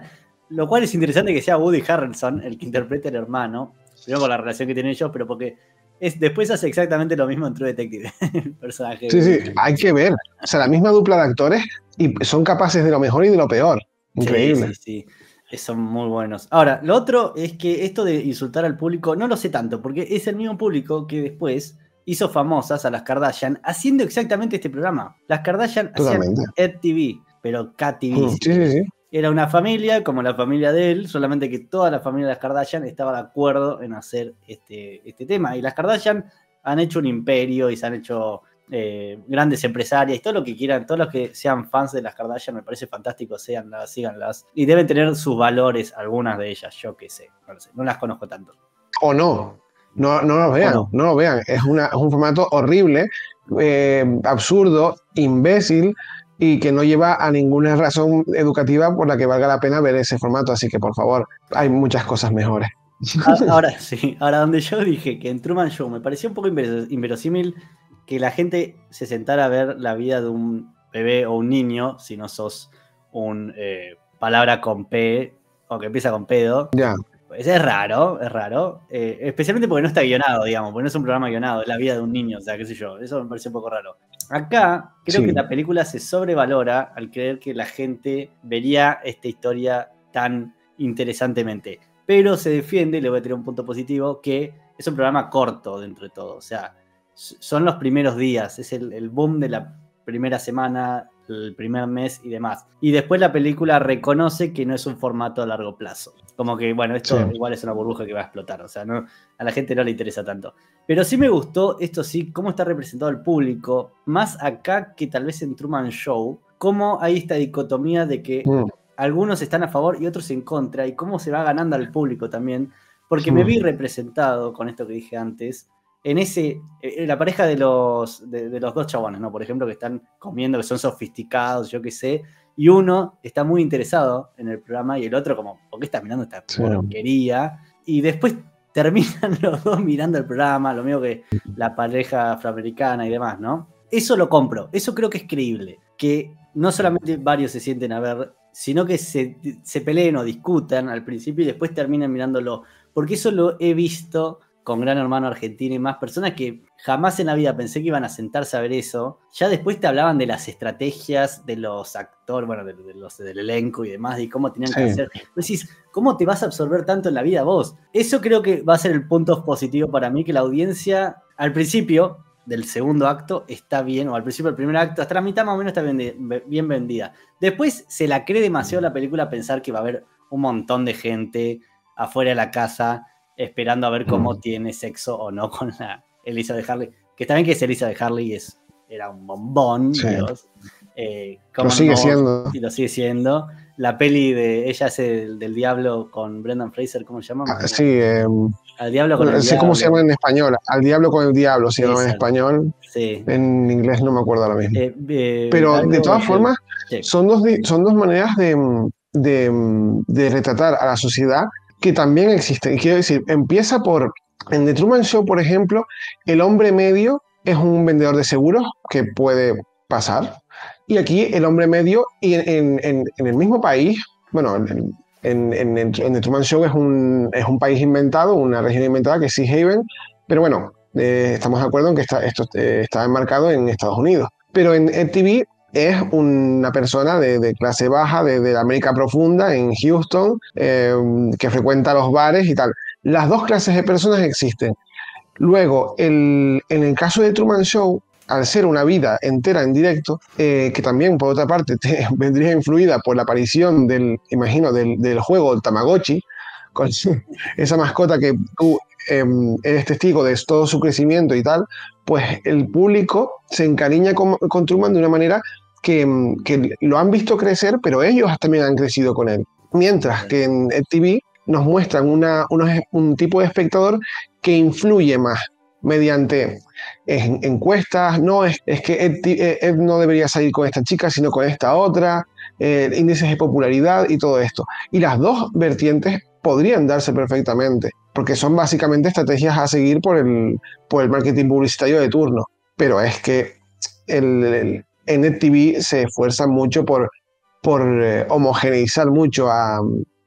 A: Lo cual es interesante que sea Woody Harrelson el que interprete al hermano, primero por la relación que tienen ellos, pero porque es, después hace exactamente lo mismo en True Detective, el personaje.
B: Sí, sí, hay que ver. O sea, la misma dupla de actores y son capaces de lo mejor y de lo peor. Increíble.
A: Sí, sí, sí. Son muy buenos. Ahora, lo otro es que esto de insultar al público no lo sé tanto, porque es el mismo público que después hizo famosas a las Kardashian haciendo exactamente este programa. Las Kardashian
B: Totalmente.
A: hacían E D T V, pero K T V.
B: Mm, sí, sí, sí.
A: Era una familia como la familia de él, solamente que toda la familia de las Kardashian estaba de acuerdo en hacer este, este tema. Y las Kardashian han hecho un imperio y se han hecho eh, grandes empresarias y todo lo que quieran, todos los que sean fans de las Kardashian me parece fantástico, séanlas, síganlas. Y deben tener sus valores, algunas de ellas, yo qué sé, no lo sé, no las conozco tanto.
B: O no, no, no lo vean,
A: no.
B: no lo vean. Es, una, es un formato horrible, eh, absurdo, imbécil y que no lleva a ninguna razón educativa por la que valga la pena ver ese formato. Así que, por favor, hay muchas cosas mejores.
A: Ahora sí, ahora donde yo dije que en Truman Show me parecía un poco inverosímil que la gente se sentara a ver la vida de un bebé o un niño, si no sos un eh, palabra con P o que empieza con pedo.
B: Ya.
A: Pues es raro, es raro. Eh, especialmente porque no está guionado, digamos, porque no es un programa guionado, es la vida de un niño, o sea, qué sé yo. Eso me parece un poco raro. Acá creo
B: Sí.
A: que la película se sobrevalora al creer que la gente vería esta historia tan interesantemente. Pero se defiende, y le voy a tirar un punto positivo, que es un programa corto dentro de todo. O sea, son los primeros días, es el, el boom de la primera semana, el primer mes y demás. Y después la película reconoce que no es un formato a largo plazo. Como que, bueno, esto sí. igual es una burbuja que va a explotar. O sea, no, a la gente no le interesa tanto. Pero sí me gustó, esto sí, cómo está representado el público, más acá que tal vez en Truman Show, cómo hay esta dicotomía de que mm. algunos están a favor y otros en contra, y cómo se va ganando al público también, porque mm. me vi representado con esto que dije antes, en ese, en la pareja de los, de, de los dos chabones, ¿no? Por ejemplo, que están comiendo, que son sofisticados, yo qué sé, y uno está muy interesado en el programa y el otro como, ¿por qué estás mirando esta porquería? Sí. Y después terminan los dos mirando el programa, lo mismo que la pareja afroamericana y demás, ¿no? Eso lo compro, eso creo que es creíble, que no solamente varios se sienten a ver, sino que se, se peleen o discutan al principio y después terminan mirándolo, porque eso lo he visto con Gran Hermano Argentina y más personas que jamás en la vida pensé que iban a sentarse a ver eso. Ya después te hablaban de las estrategias de los actores, bueno, de, de los, del elenco y demás, y cómo tenían sí. que hacer. Decís, ¿cómo te vas a absorber tanto en la vida vos? Eso creo que va a ser el punto positivo para mí, que la audiencia, al principio del segundo acto, está bien, o al principio del primer acto, hasta la mitad más o menos está bien, bien vendida. Después se la cree demasiado la película pensar que va a haber un montón de gente afuera de la casa esperando a ver cómo mm. tiene sexo o no con la Elizabeth Harley, que está bien que es Elizabeth Harley, es, era un bombón, sí. Dios. Eh,
B: lo sigue
A: no,
B: siendo.
A: Y lo sigue siendo. La peli de ella es el del Diablo con Brendan Fraser, ¿cómo se llama?
B: Ah, sí. Eh,
A: Al Diablo con
B: no,
A: el
B: sé
A: Diablo.
B: Cómo se llama en español. Al Diablo con el Diablo se llama en español.
A: Sí.
B: En inglés no me acuerdo ahora mismo.
A: Eh, eh,
B: Pero de todas formas,
A: sí.
B: son, dos, son dos maneras de, de, de retratar a la sociedad que también existen. Y quiero decir, empieza por, en The Truman Show, por ejemplo, el hombre medio es un vendedor de seguros que puede pasar. Y aquí el hombre medio, y en, en, en el mismo país, bueno, en, en, en, en The Truman Show es un, es un país inventado, una región inventada que es Sea Haven, pero bueno, eh, estamos de acuerdo en que está, esto eh, está enmarcado en Estados Unidos. Pero en E T V es una persona de, de clase baja, de, de América profunda, en Houston, eh, que frecuenta los bares y tal. Las dos clases de personas existen. Luego, el, en el caso de Truman Show, al ser una vida entera en directo, eh, que también, por otra parte, te, vendría influida por la aparición del, imagino, del, del juego, el Tamagotchi, con esa mascota que tú eh, eres testigo de todo su crecimiento y tal, pues el público se encariña con, con Truman de una manera que, que lo han visto crecer, pero ellos también han crecido con él. Mientras que en E T V nos muestran una, unos, un tipo de espectador que influye más mediante en, encuestas, no es, es que Ed, Ed no debería salir con esta chica, sino con esta otra, eh, índices de popularidad y todo esto. Y las dos vertientes podrían darse perfectamente, porque son básicamente estrategias a seguir por el, por el marketing publicitario de turno. Pero es que el, el, en E T V se esfuerza mucho por, por eh, homogeneizar mucho a,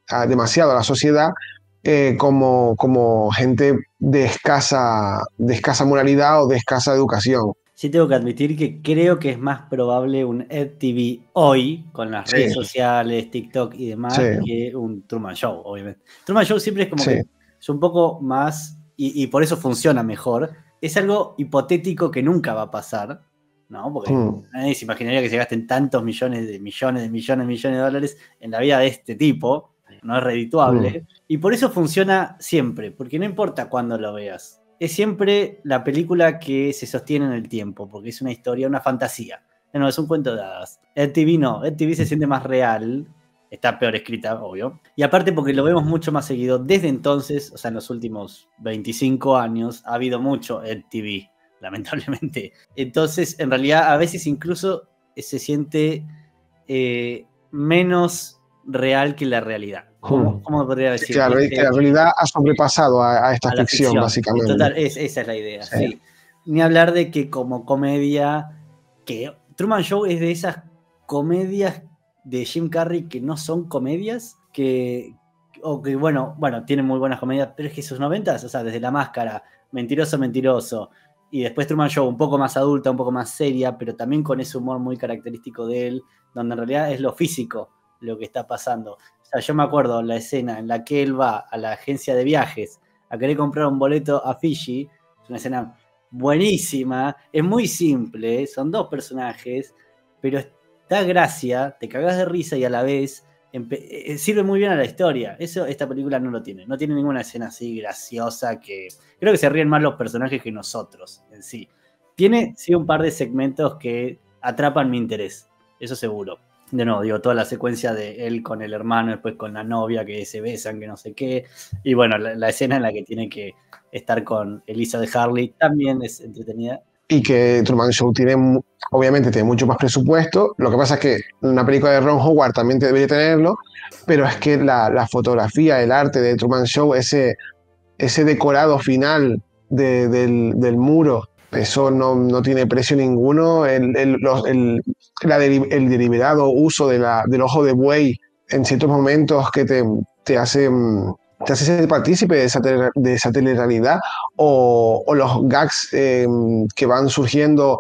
B: a, demasiado a la sociedad eh, como, como gente de escasa, de escasa moralidad o de escasa educación.
A: Sí, tengo que admitir que creo que es más probable un EdTV hoy, con las
B: Sí.
A: redes sociales, TikTok y demás,
B: Sí.
A: que un Truman Show, obviamente. Truman Show siempre es como
B: Sí.
A: que es un poco más, y, y por eso funciona mejor, es algo hipotético que nunca va a pasar, ¿no? Porque
B: Mm.
A: nadie se imaginaría que se gasten tantos millones de millones de millones de millones de dólares en la vida de este tipo, no es redituable,
B: Mm.
A: y por eso funciona siempre, porque no importa cuándo lo veas. Es siempre la película que se sostiene en el tiempo, porque es una historia, una fantasía. No, es un cuento de hadas. EdTV no, EdTV se siente más real, está peor escrita, obvio. Y aparte porque lo vemos mucho más seguido. Desde entonces, o sea, en los últimos veinticinco años, ha habido mucho EdTV, lamentablemente. Entonces, en realidad, a veces incluso se siente eh, menos real que la realidad. ¿Cómo, cómo podría decir?
B: Sí, claro, que la realidad ha sobrepasado a, a esta
A: a la
B: ficción,
A: ficción.
B: básicamente.
A: Total, es, esa es la idea, sí.
B: Sí.
A: Ni hablar de que como comedia, que Truman Show es de esas comedias de Jim Carrey que no son comedias, que, o que bueno, bueno, tienen muy buenas comedias, pero es que sus noventas, o sea, desde La Máscara, Mentiroso, Mentiroso, y después Truman Show, un poco más adulta, un poco más seria, pero también con ese humor muy característico de él, donde en realidad es lo físico lo que está pasando. O sea, yo me acuerdo la escena en la que él va a la agencia de viajes a querer comprar un boleto a Fiji, es una escena buenísima, es muy simple, son dos personajes, pero da gracia, te cagás de risa y a la vez eh, sirve muy bien a la historia. Eso esta película no lo tiene, no tiene ninguna escena así graciosa que... Creo que se ríen más los personajes que nosotros en sí. Tiene sí un par de segmentos que atrapan mi interés, eso seguro. De nuevo, digo, toda la secuencia de él con el hermano, después con la novia, que se besan, que no sé qué. Y bueno, la, la escena en la que tiene que estar con Elisa de Harley también es entretenida.
B: Y que Truman Show tiene, obviamente, tiene mucho más presupuesto. Lo que pasa es que una película de Ron Howard también debería tenerlo, pero es que la, la fotografía, el arte de Truman Show, ese, ese decorado final de, del, del muro, eso no, no tiene precio ninguno. El, el, los, el, la deri el deliberado uso de la, del ojo de buey en ciertos momentos que te, te hace... te hace ser partícipe de esa, de esa telerrealidad, o, o los gags eh, que van surgiendo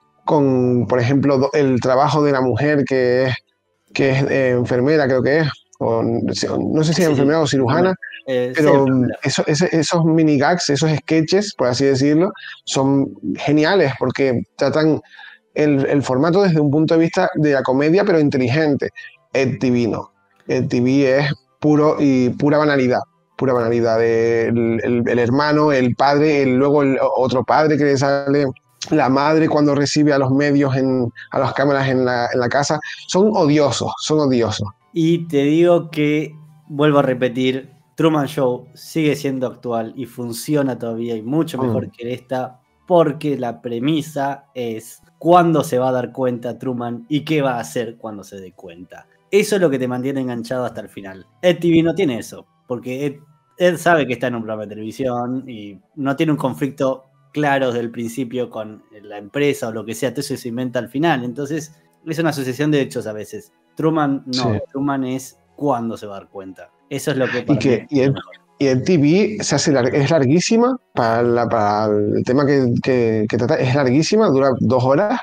B: con, por ejemplo, el trabajo de la mujer que es, que es eh, enfermera, creo que es, o, no sé si es
A: Sí,
B: enfermera o cirujana,
A: eh,
B: pero
A: sí,
B: eso, ese, esos mini gags, esos sketches, por así decirlo, son geniales porque tratan el, el formato desde un punto de vista de la comedia, pero inteligente. El T V no. El T V es puro y pura banalidad. Pura banalidad. El, el, el hermano, el padre, el, luego el otro padre que le sale, la madre cuando recibe a los medios, en, a las cámaras en la, en la casa. Son odiosos, son odiosos.
A: Y te digo que, vuelvo a repetir, Truman Show sigue siendo actual y funciona todavía y mucho mejor mm. que esta, porque la premisa es cuándo se va a dar cuenta Truman y qué va a hacer cuando se dé cuenta. Eso es lo que te mantiene enganchado hasta el final. EdTV no tiene eso, porque Ed, Ed sabe que está en un programa de televisión y no tiene un conflicto claro desde el principio con la empresa o lo que sea, todo eso se inventa al final. Entonces es una asociación de hechos a veces. Truman no, sí. Truman es cuándo se va a dar cuenta. Eso es lo que para
B: y que,
A: mí
B: y
A: es
B: el,
A: lo mejor.
B: Y el T V se hace lar es larguísima, para, la, para el tema que, que, que trata, es larguísima, dura dos horas.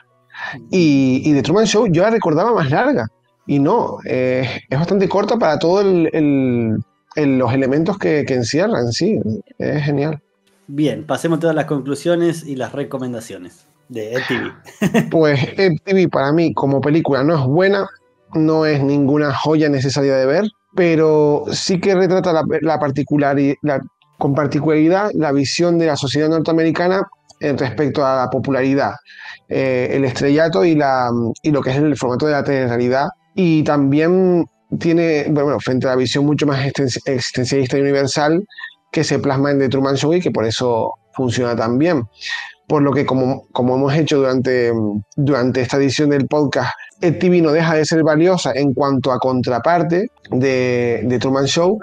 B: Y, y The Truman Show yo la recordaba más larga. Y no, eh, es bastante corta para todos el, el, los elementos que, que encierran, sí, es genial.
A: Bien, pasemos todas las conclusiones y las recomendaciones de EdTV.
B: Pues EdTV para mí como película no es buena, no es ninguna joya necesaria de ver, pero sí que retrata la, la particularidad, la, con particularidad la visión de la sociedad norteamericana en respecto a la popularidad, eh, el estrellato y, la, y lo que es el formato de la telerrealidad. Y también tiene, bueno, frente a la visión mucho más existencialista y universal que se plasma en The Truman Show y que por eso funciona tan bien. Por lo que, como, como hemos hecho durante, durante esta edición del podcast, EdTV no deja de ser valiosa en cuanto a contraparte de, de Truman Show,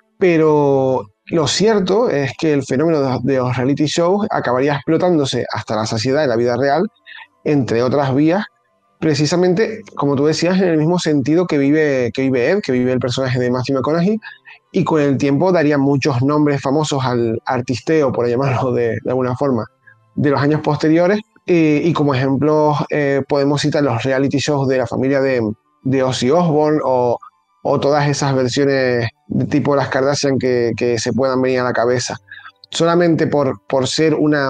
B: pero lo cierto es que el fenómeno de, de los reality shows acabaría explotándose hasta la saciedad en la vida real, entre otras vías, precisamente, como tú decías, en el mismo sentido que vive, que vive Ed, que vive el personaje de Matthew McConaughey, y con el tiempo daría muchos nombres famosos al artisteo, por llamarlo de, de alguna forma, de los años posteriores. Eh, y como ejemplos eh, podemos citar los reality shows de la familia de, de Ozzy Osbourne o, o todas esas versiones de tipo las Kardashian que, que se puedan venir a la cabeza. Solamente por, por ser una,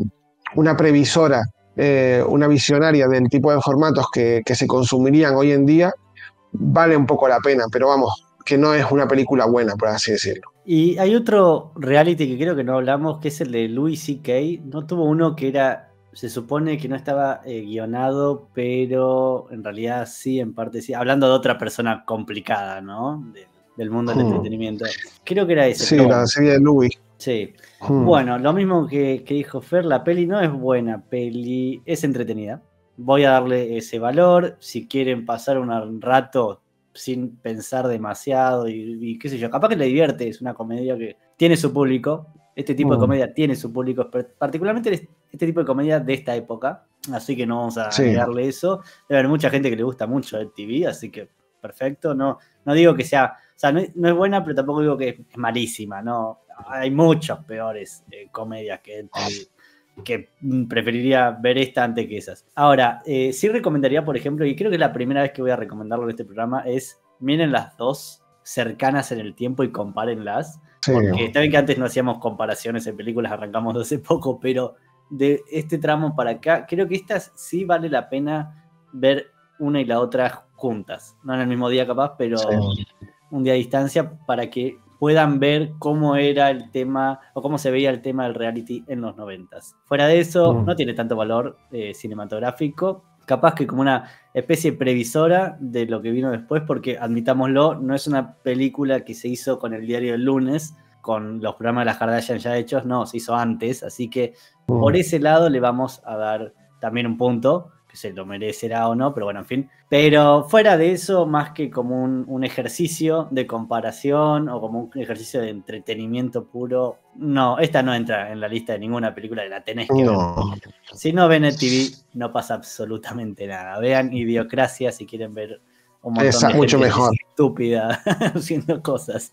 B: una previsora, eh, una visionaria del tipo de formatos que, que se consumirían hoy en día, vale un poco la pena, pero vamos, que no es una película buena, por así decirlo.
A: Y hay otro reality que creo que no hablamos, que es el de Louis C K. ¿No tuvo uno que era, se supone que no estaba eh, guionado, pero en realidad sí, en parte sí? Hablando de otra persona complicada, ¿no? De, del mundo del hmm. entretenimiento. Creo que era ese.
B: Sí, la bueno. serie de Louis.
A: Sí. Hmm. Bueno, lo mismo que, que dijo Fer, la peli no es buena, peli es entretenida. Voy a darle ese valor. Si quieren pasar un rato sin pensar demasiado y, y qué sé yo, capaz que le divierte, es una comedia que tiene su público, este tipo mm. de comedia tiene su público, particularmente este tipo de comedia de esta época, así que no vamos a sí. negarle eso. Debe haber mucha gente que le gusta mucho el T V, así que perfecto, no, no digo que sea, o sea, no, no es buena, pero tampoco digo que es malísima, no, hay muchas peores eh, comedias que el T V. Que preferiría ver esta antes que esas. Ahora, eh, sí recomendaría, por ejemplo, y creo que es la primera vez que voy a recomendarlo en este programa, es miren las dos cercanas en el tiempo y compárenlas. Sí. Porque está bien que antes no hacíamos comparaciones en películas, arrancamos de hace poco, pero de este tramo para acá, creo que estas sí vale la pena ver una y la otra juntas. No en el mismo día capaz, pero sí. un día a distancia para que puedan ver cómo era el tema o cómo se veía el tema del reality en los noventas. Fuera de eso, mm. no tiene tanto valor eh, cinematográfico, capaz que como una especie previsora de lo que vino después, porque admitámoslo, no es una película que se hizo con el diario del lunes, con los programas de las Kardashian ya hechos, no, se hizo antes, así que mm. por ese lado le vamos a dar también un punto, que se lo merecerá o no, pero bueno, en fin. Pero fuera de eso, más que como un, un ejercicio de comparación o como un ejercicio de entretenimiento puro, no, esta no entra en la lista de ninguna película que la tenés que
B: no.
A: ver. Si no ven el T V, no pasa absolutamente nada. Vean Idiocracia si quieren ver un montón
B: Esa,
A: de
B: mucho
A: gente
B: mejor.
A: estúpida haciendo cosas.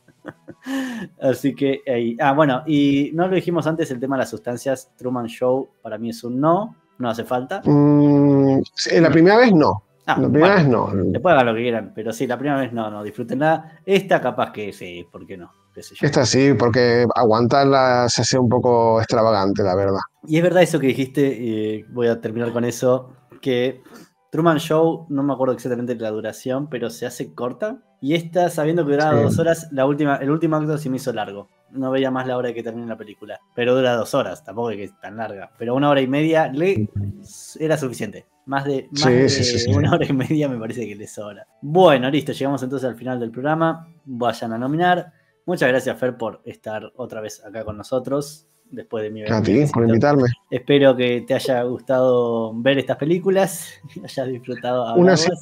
A: Así que ahí. Ah, bueno, y no lo dijimos antes, el tema de las sustancias. Truman Show para mí es un no. No hace falta.
B: Mm, la primera vez no.
A: Ah,
B: la primera
A: bueno,
B: vez no.
A: Después hagan lo que quieran, pero sí, la primera vez no, no disfruten nada. Esta capaz que sí, ¿por qué no? ¿Qué sé yo?
B: Esta sí, porque aguantarla se hace un poco extravagante, la verdad.
A: Y es verdad eso que dijiste, y voy a terminar con eso, que Truman Show, no me acuerdo exactamente la duración, pero se hace corta. Y esta, sabiendo que duraba sí. dos horas, la última, el último acto se me hizo largo. No veía más la hora de que termine la película. Pero dura dos horas, tampoco es que es tan larga. Pero una hora y media le era suficiente. Más de, más
B: sí,
A: de
B: sí, sí, sí.
A: una hora y media me parece que le sobra. Bueno, listo, llegamos entonces al final del programa. Vayan a nominar. Muchas gracias, Fer, por estar otra vez acá con nosotros. Después de mi
B: A ti, por invitarme.
A: Espero que te haya gustado ver estas películas. Hayas disfrutado
B: Una sí.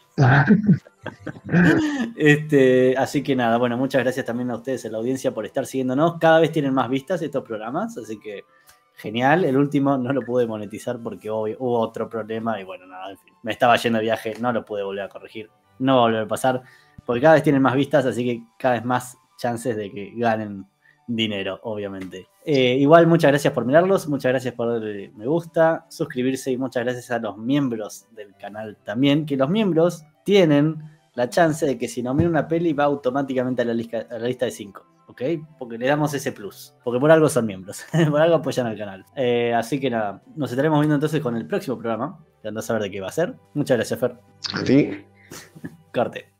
A: Este, así que nada, bueno, muchas gracias también a ustedes en la audiencia por estar siguiéndonos. Cada vez tienen más vistas estos programas, así que genial. El último no lo pude monetizar porque hubo, hubo otro problema y bueno, nada, en fin, me estaba yendo de viaje, no lo pude volver a corregir, no va a volver a pasar, porque cada vez tienen más vistas, así que cada vez más chances de que ganen dinero, obviamente. Eh, igual, muchas gracias por mirarlos, muchas gracias por darle me gusta, suscribirse y muchas gracias a los miembros del canal también, que los miembros tienen la chance de que si nomina una peli va automáticamente a la lista, a la lista de cinco, ¿ok? Porque le damos ese plus, porque por algo son miembros, por algo apoyan al canal. Eh, así que nada, nos estaremos viendo entonces con el próximo programa, que andás a saber de qué va a ser. Muchas gracias, Fer.
B: A ti.
A: Corte.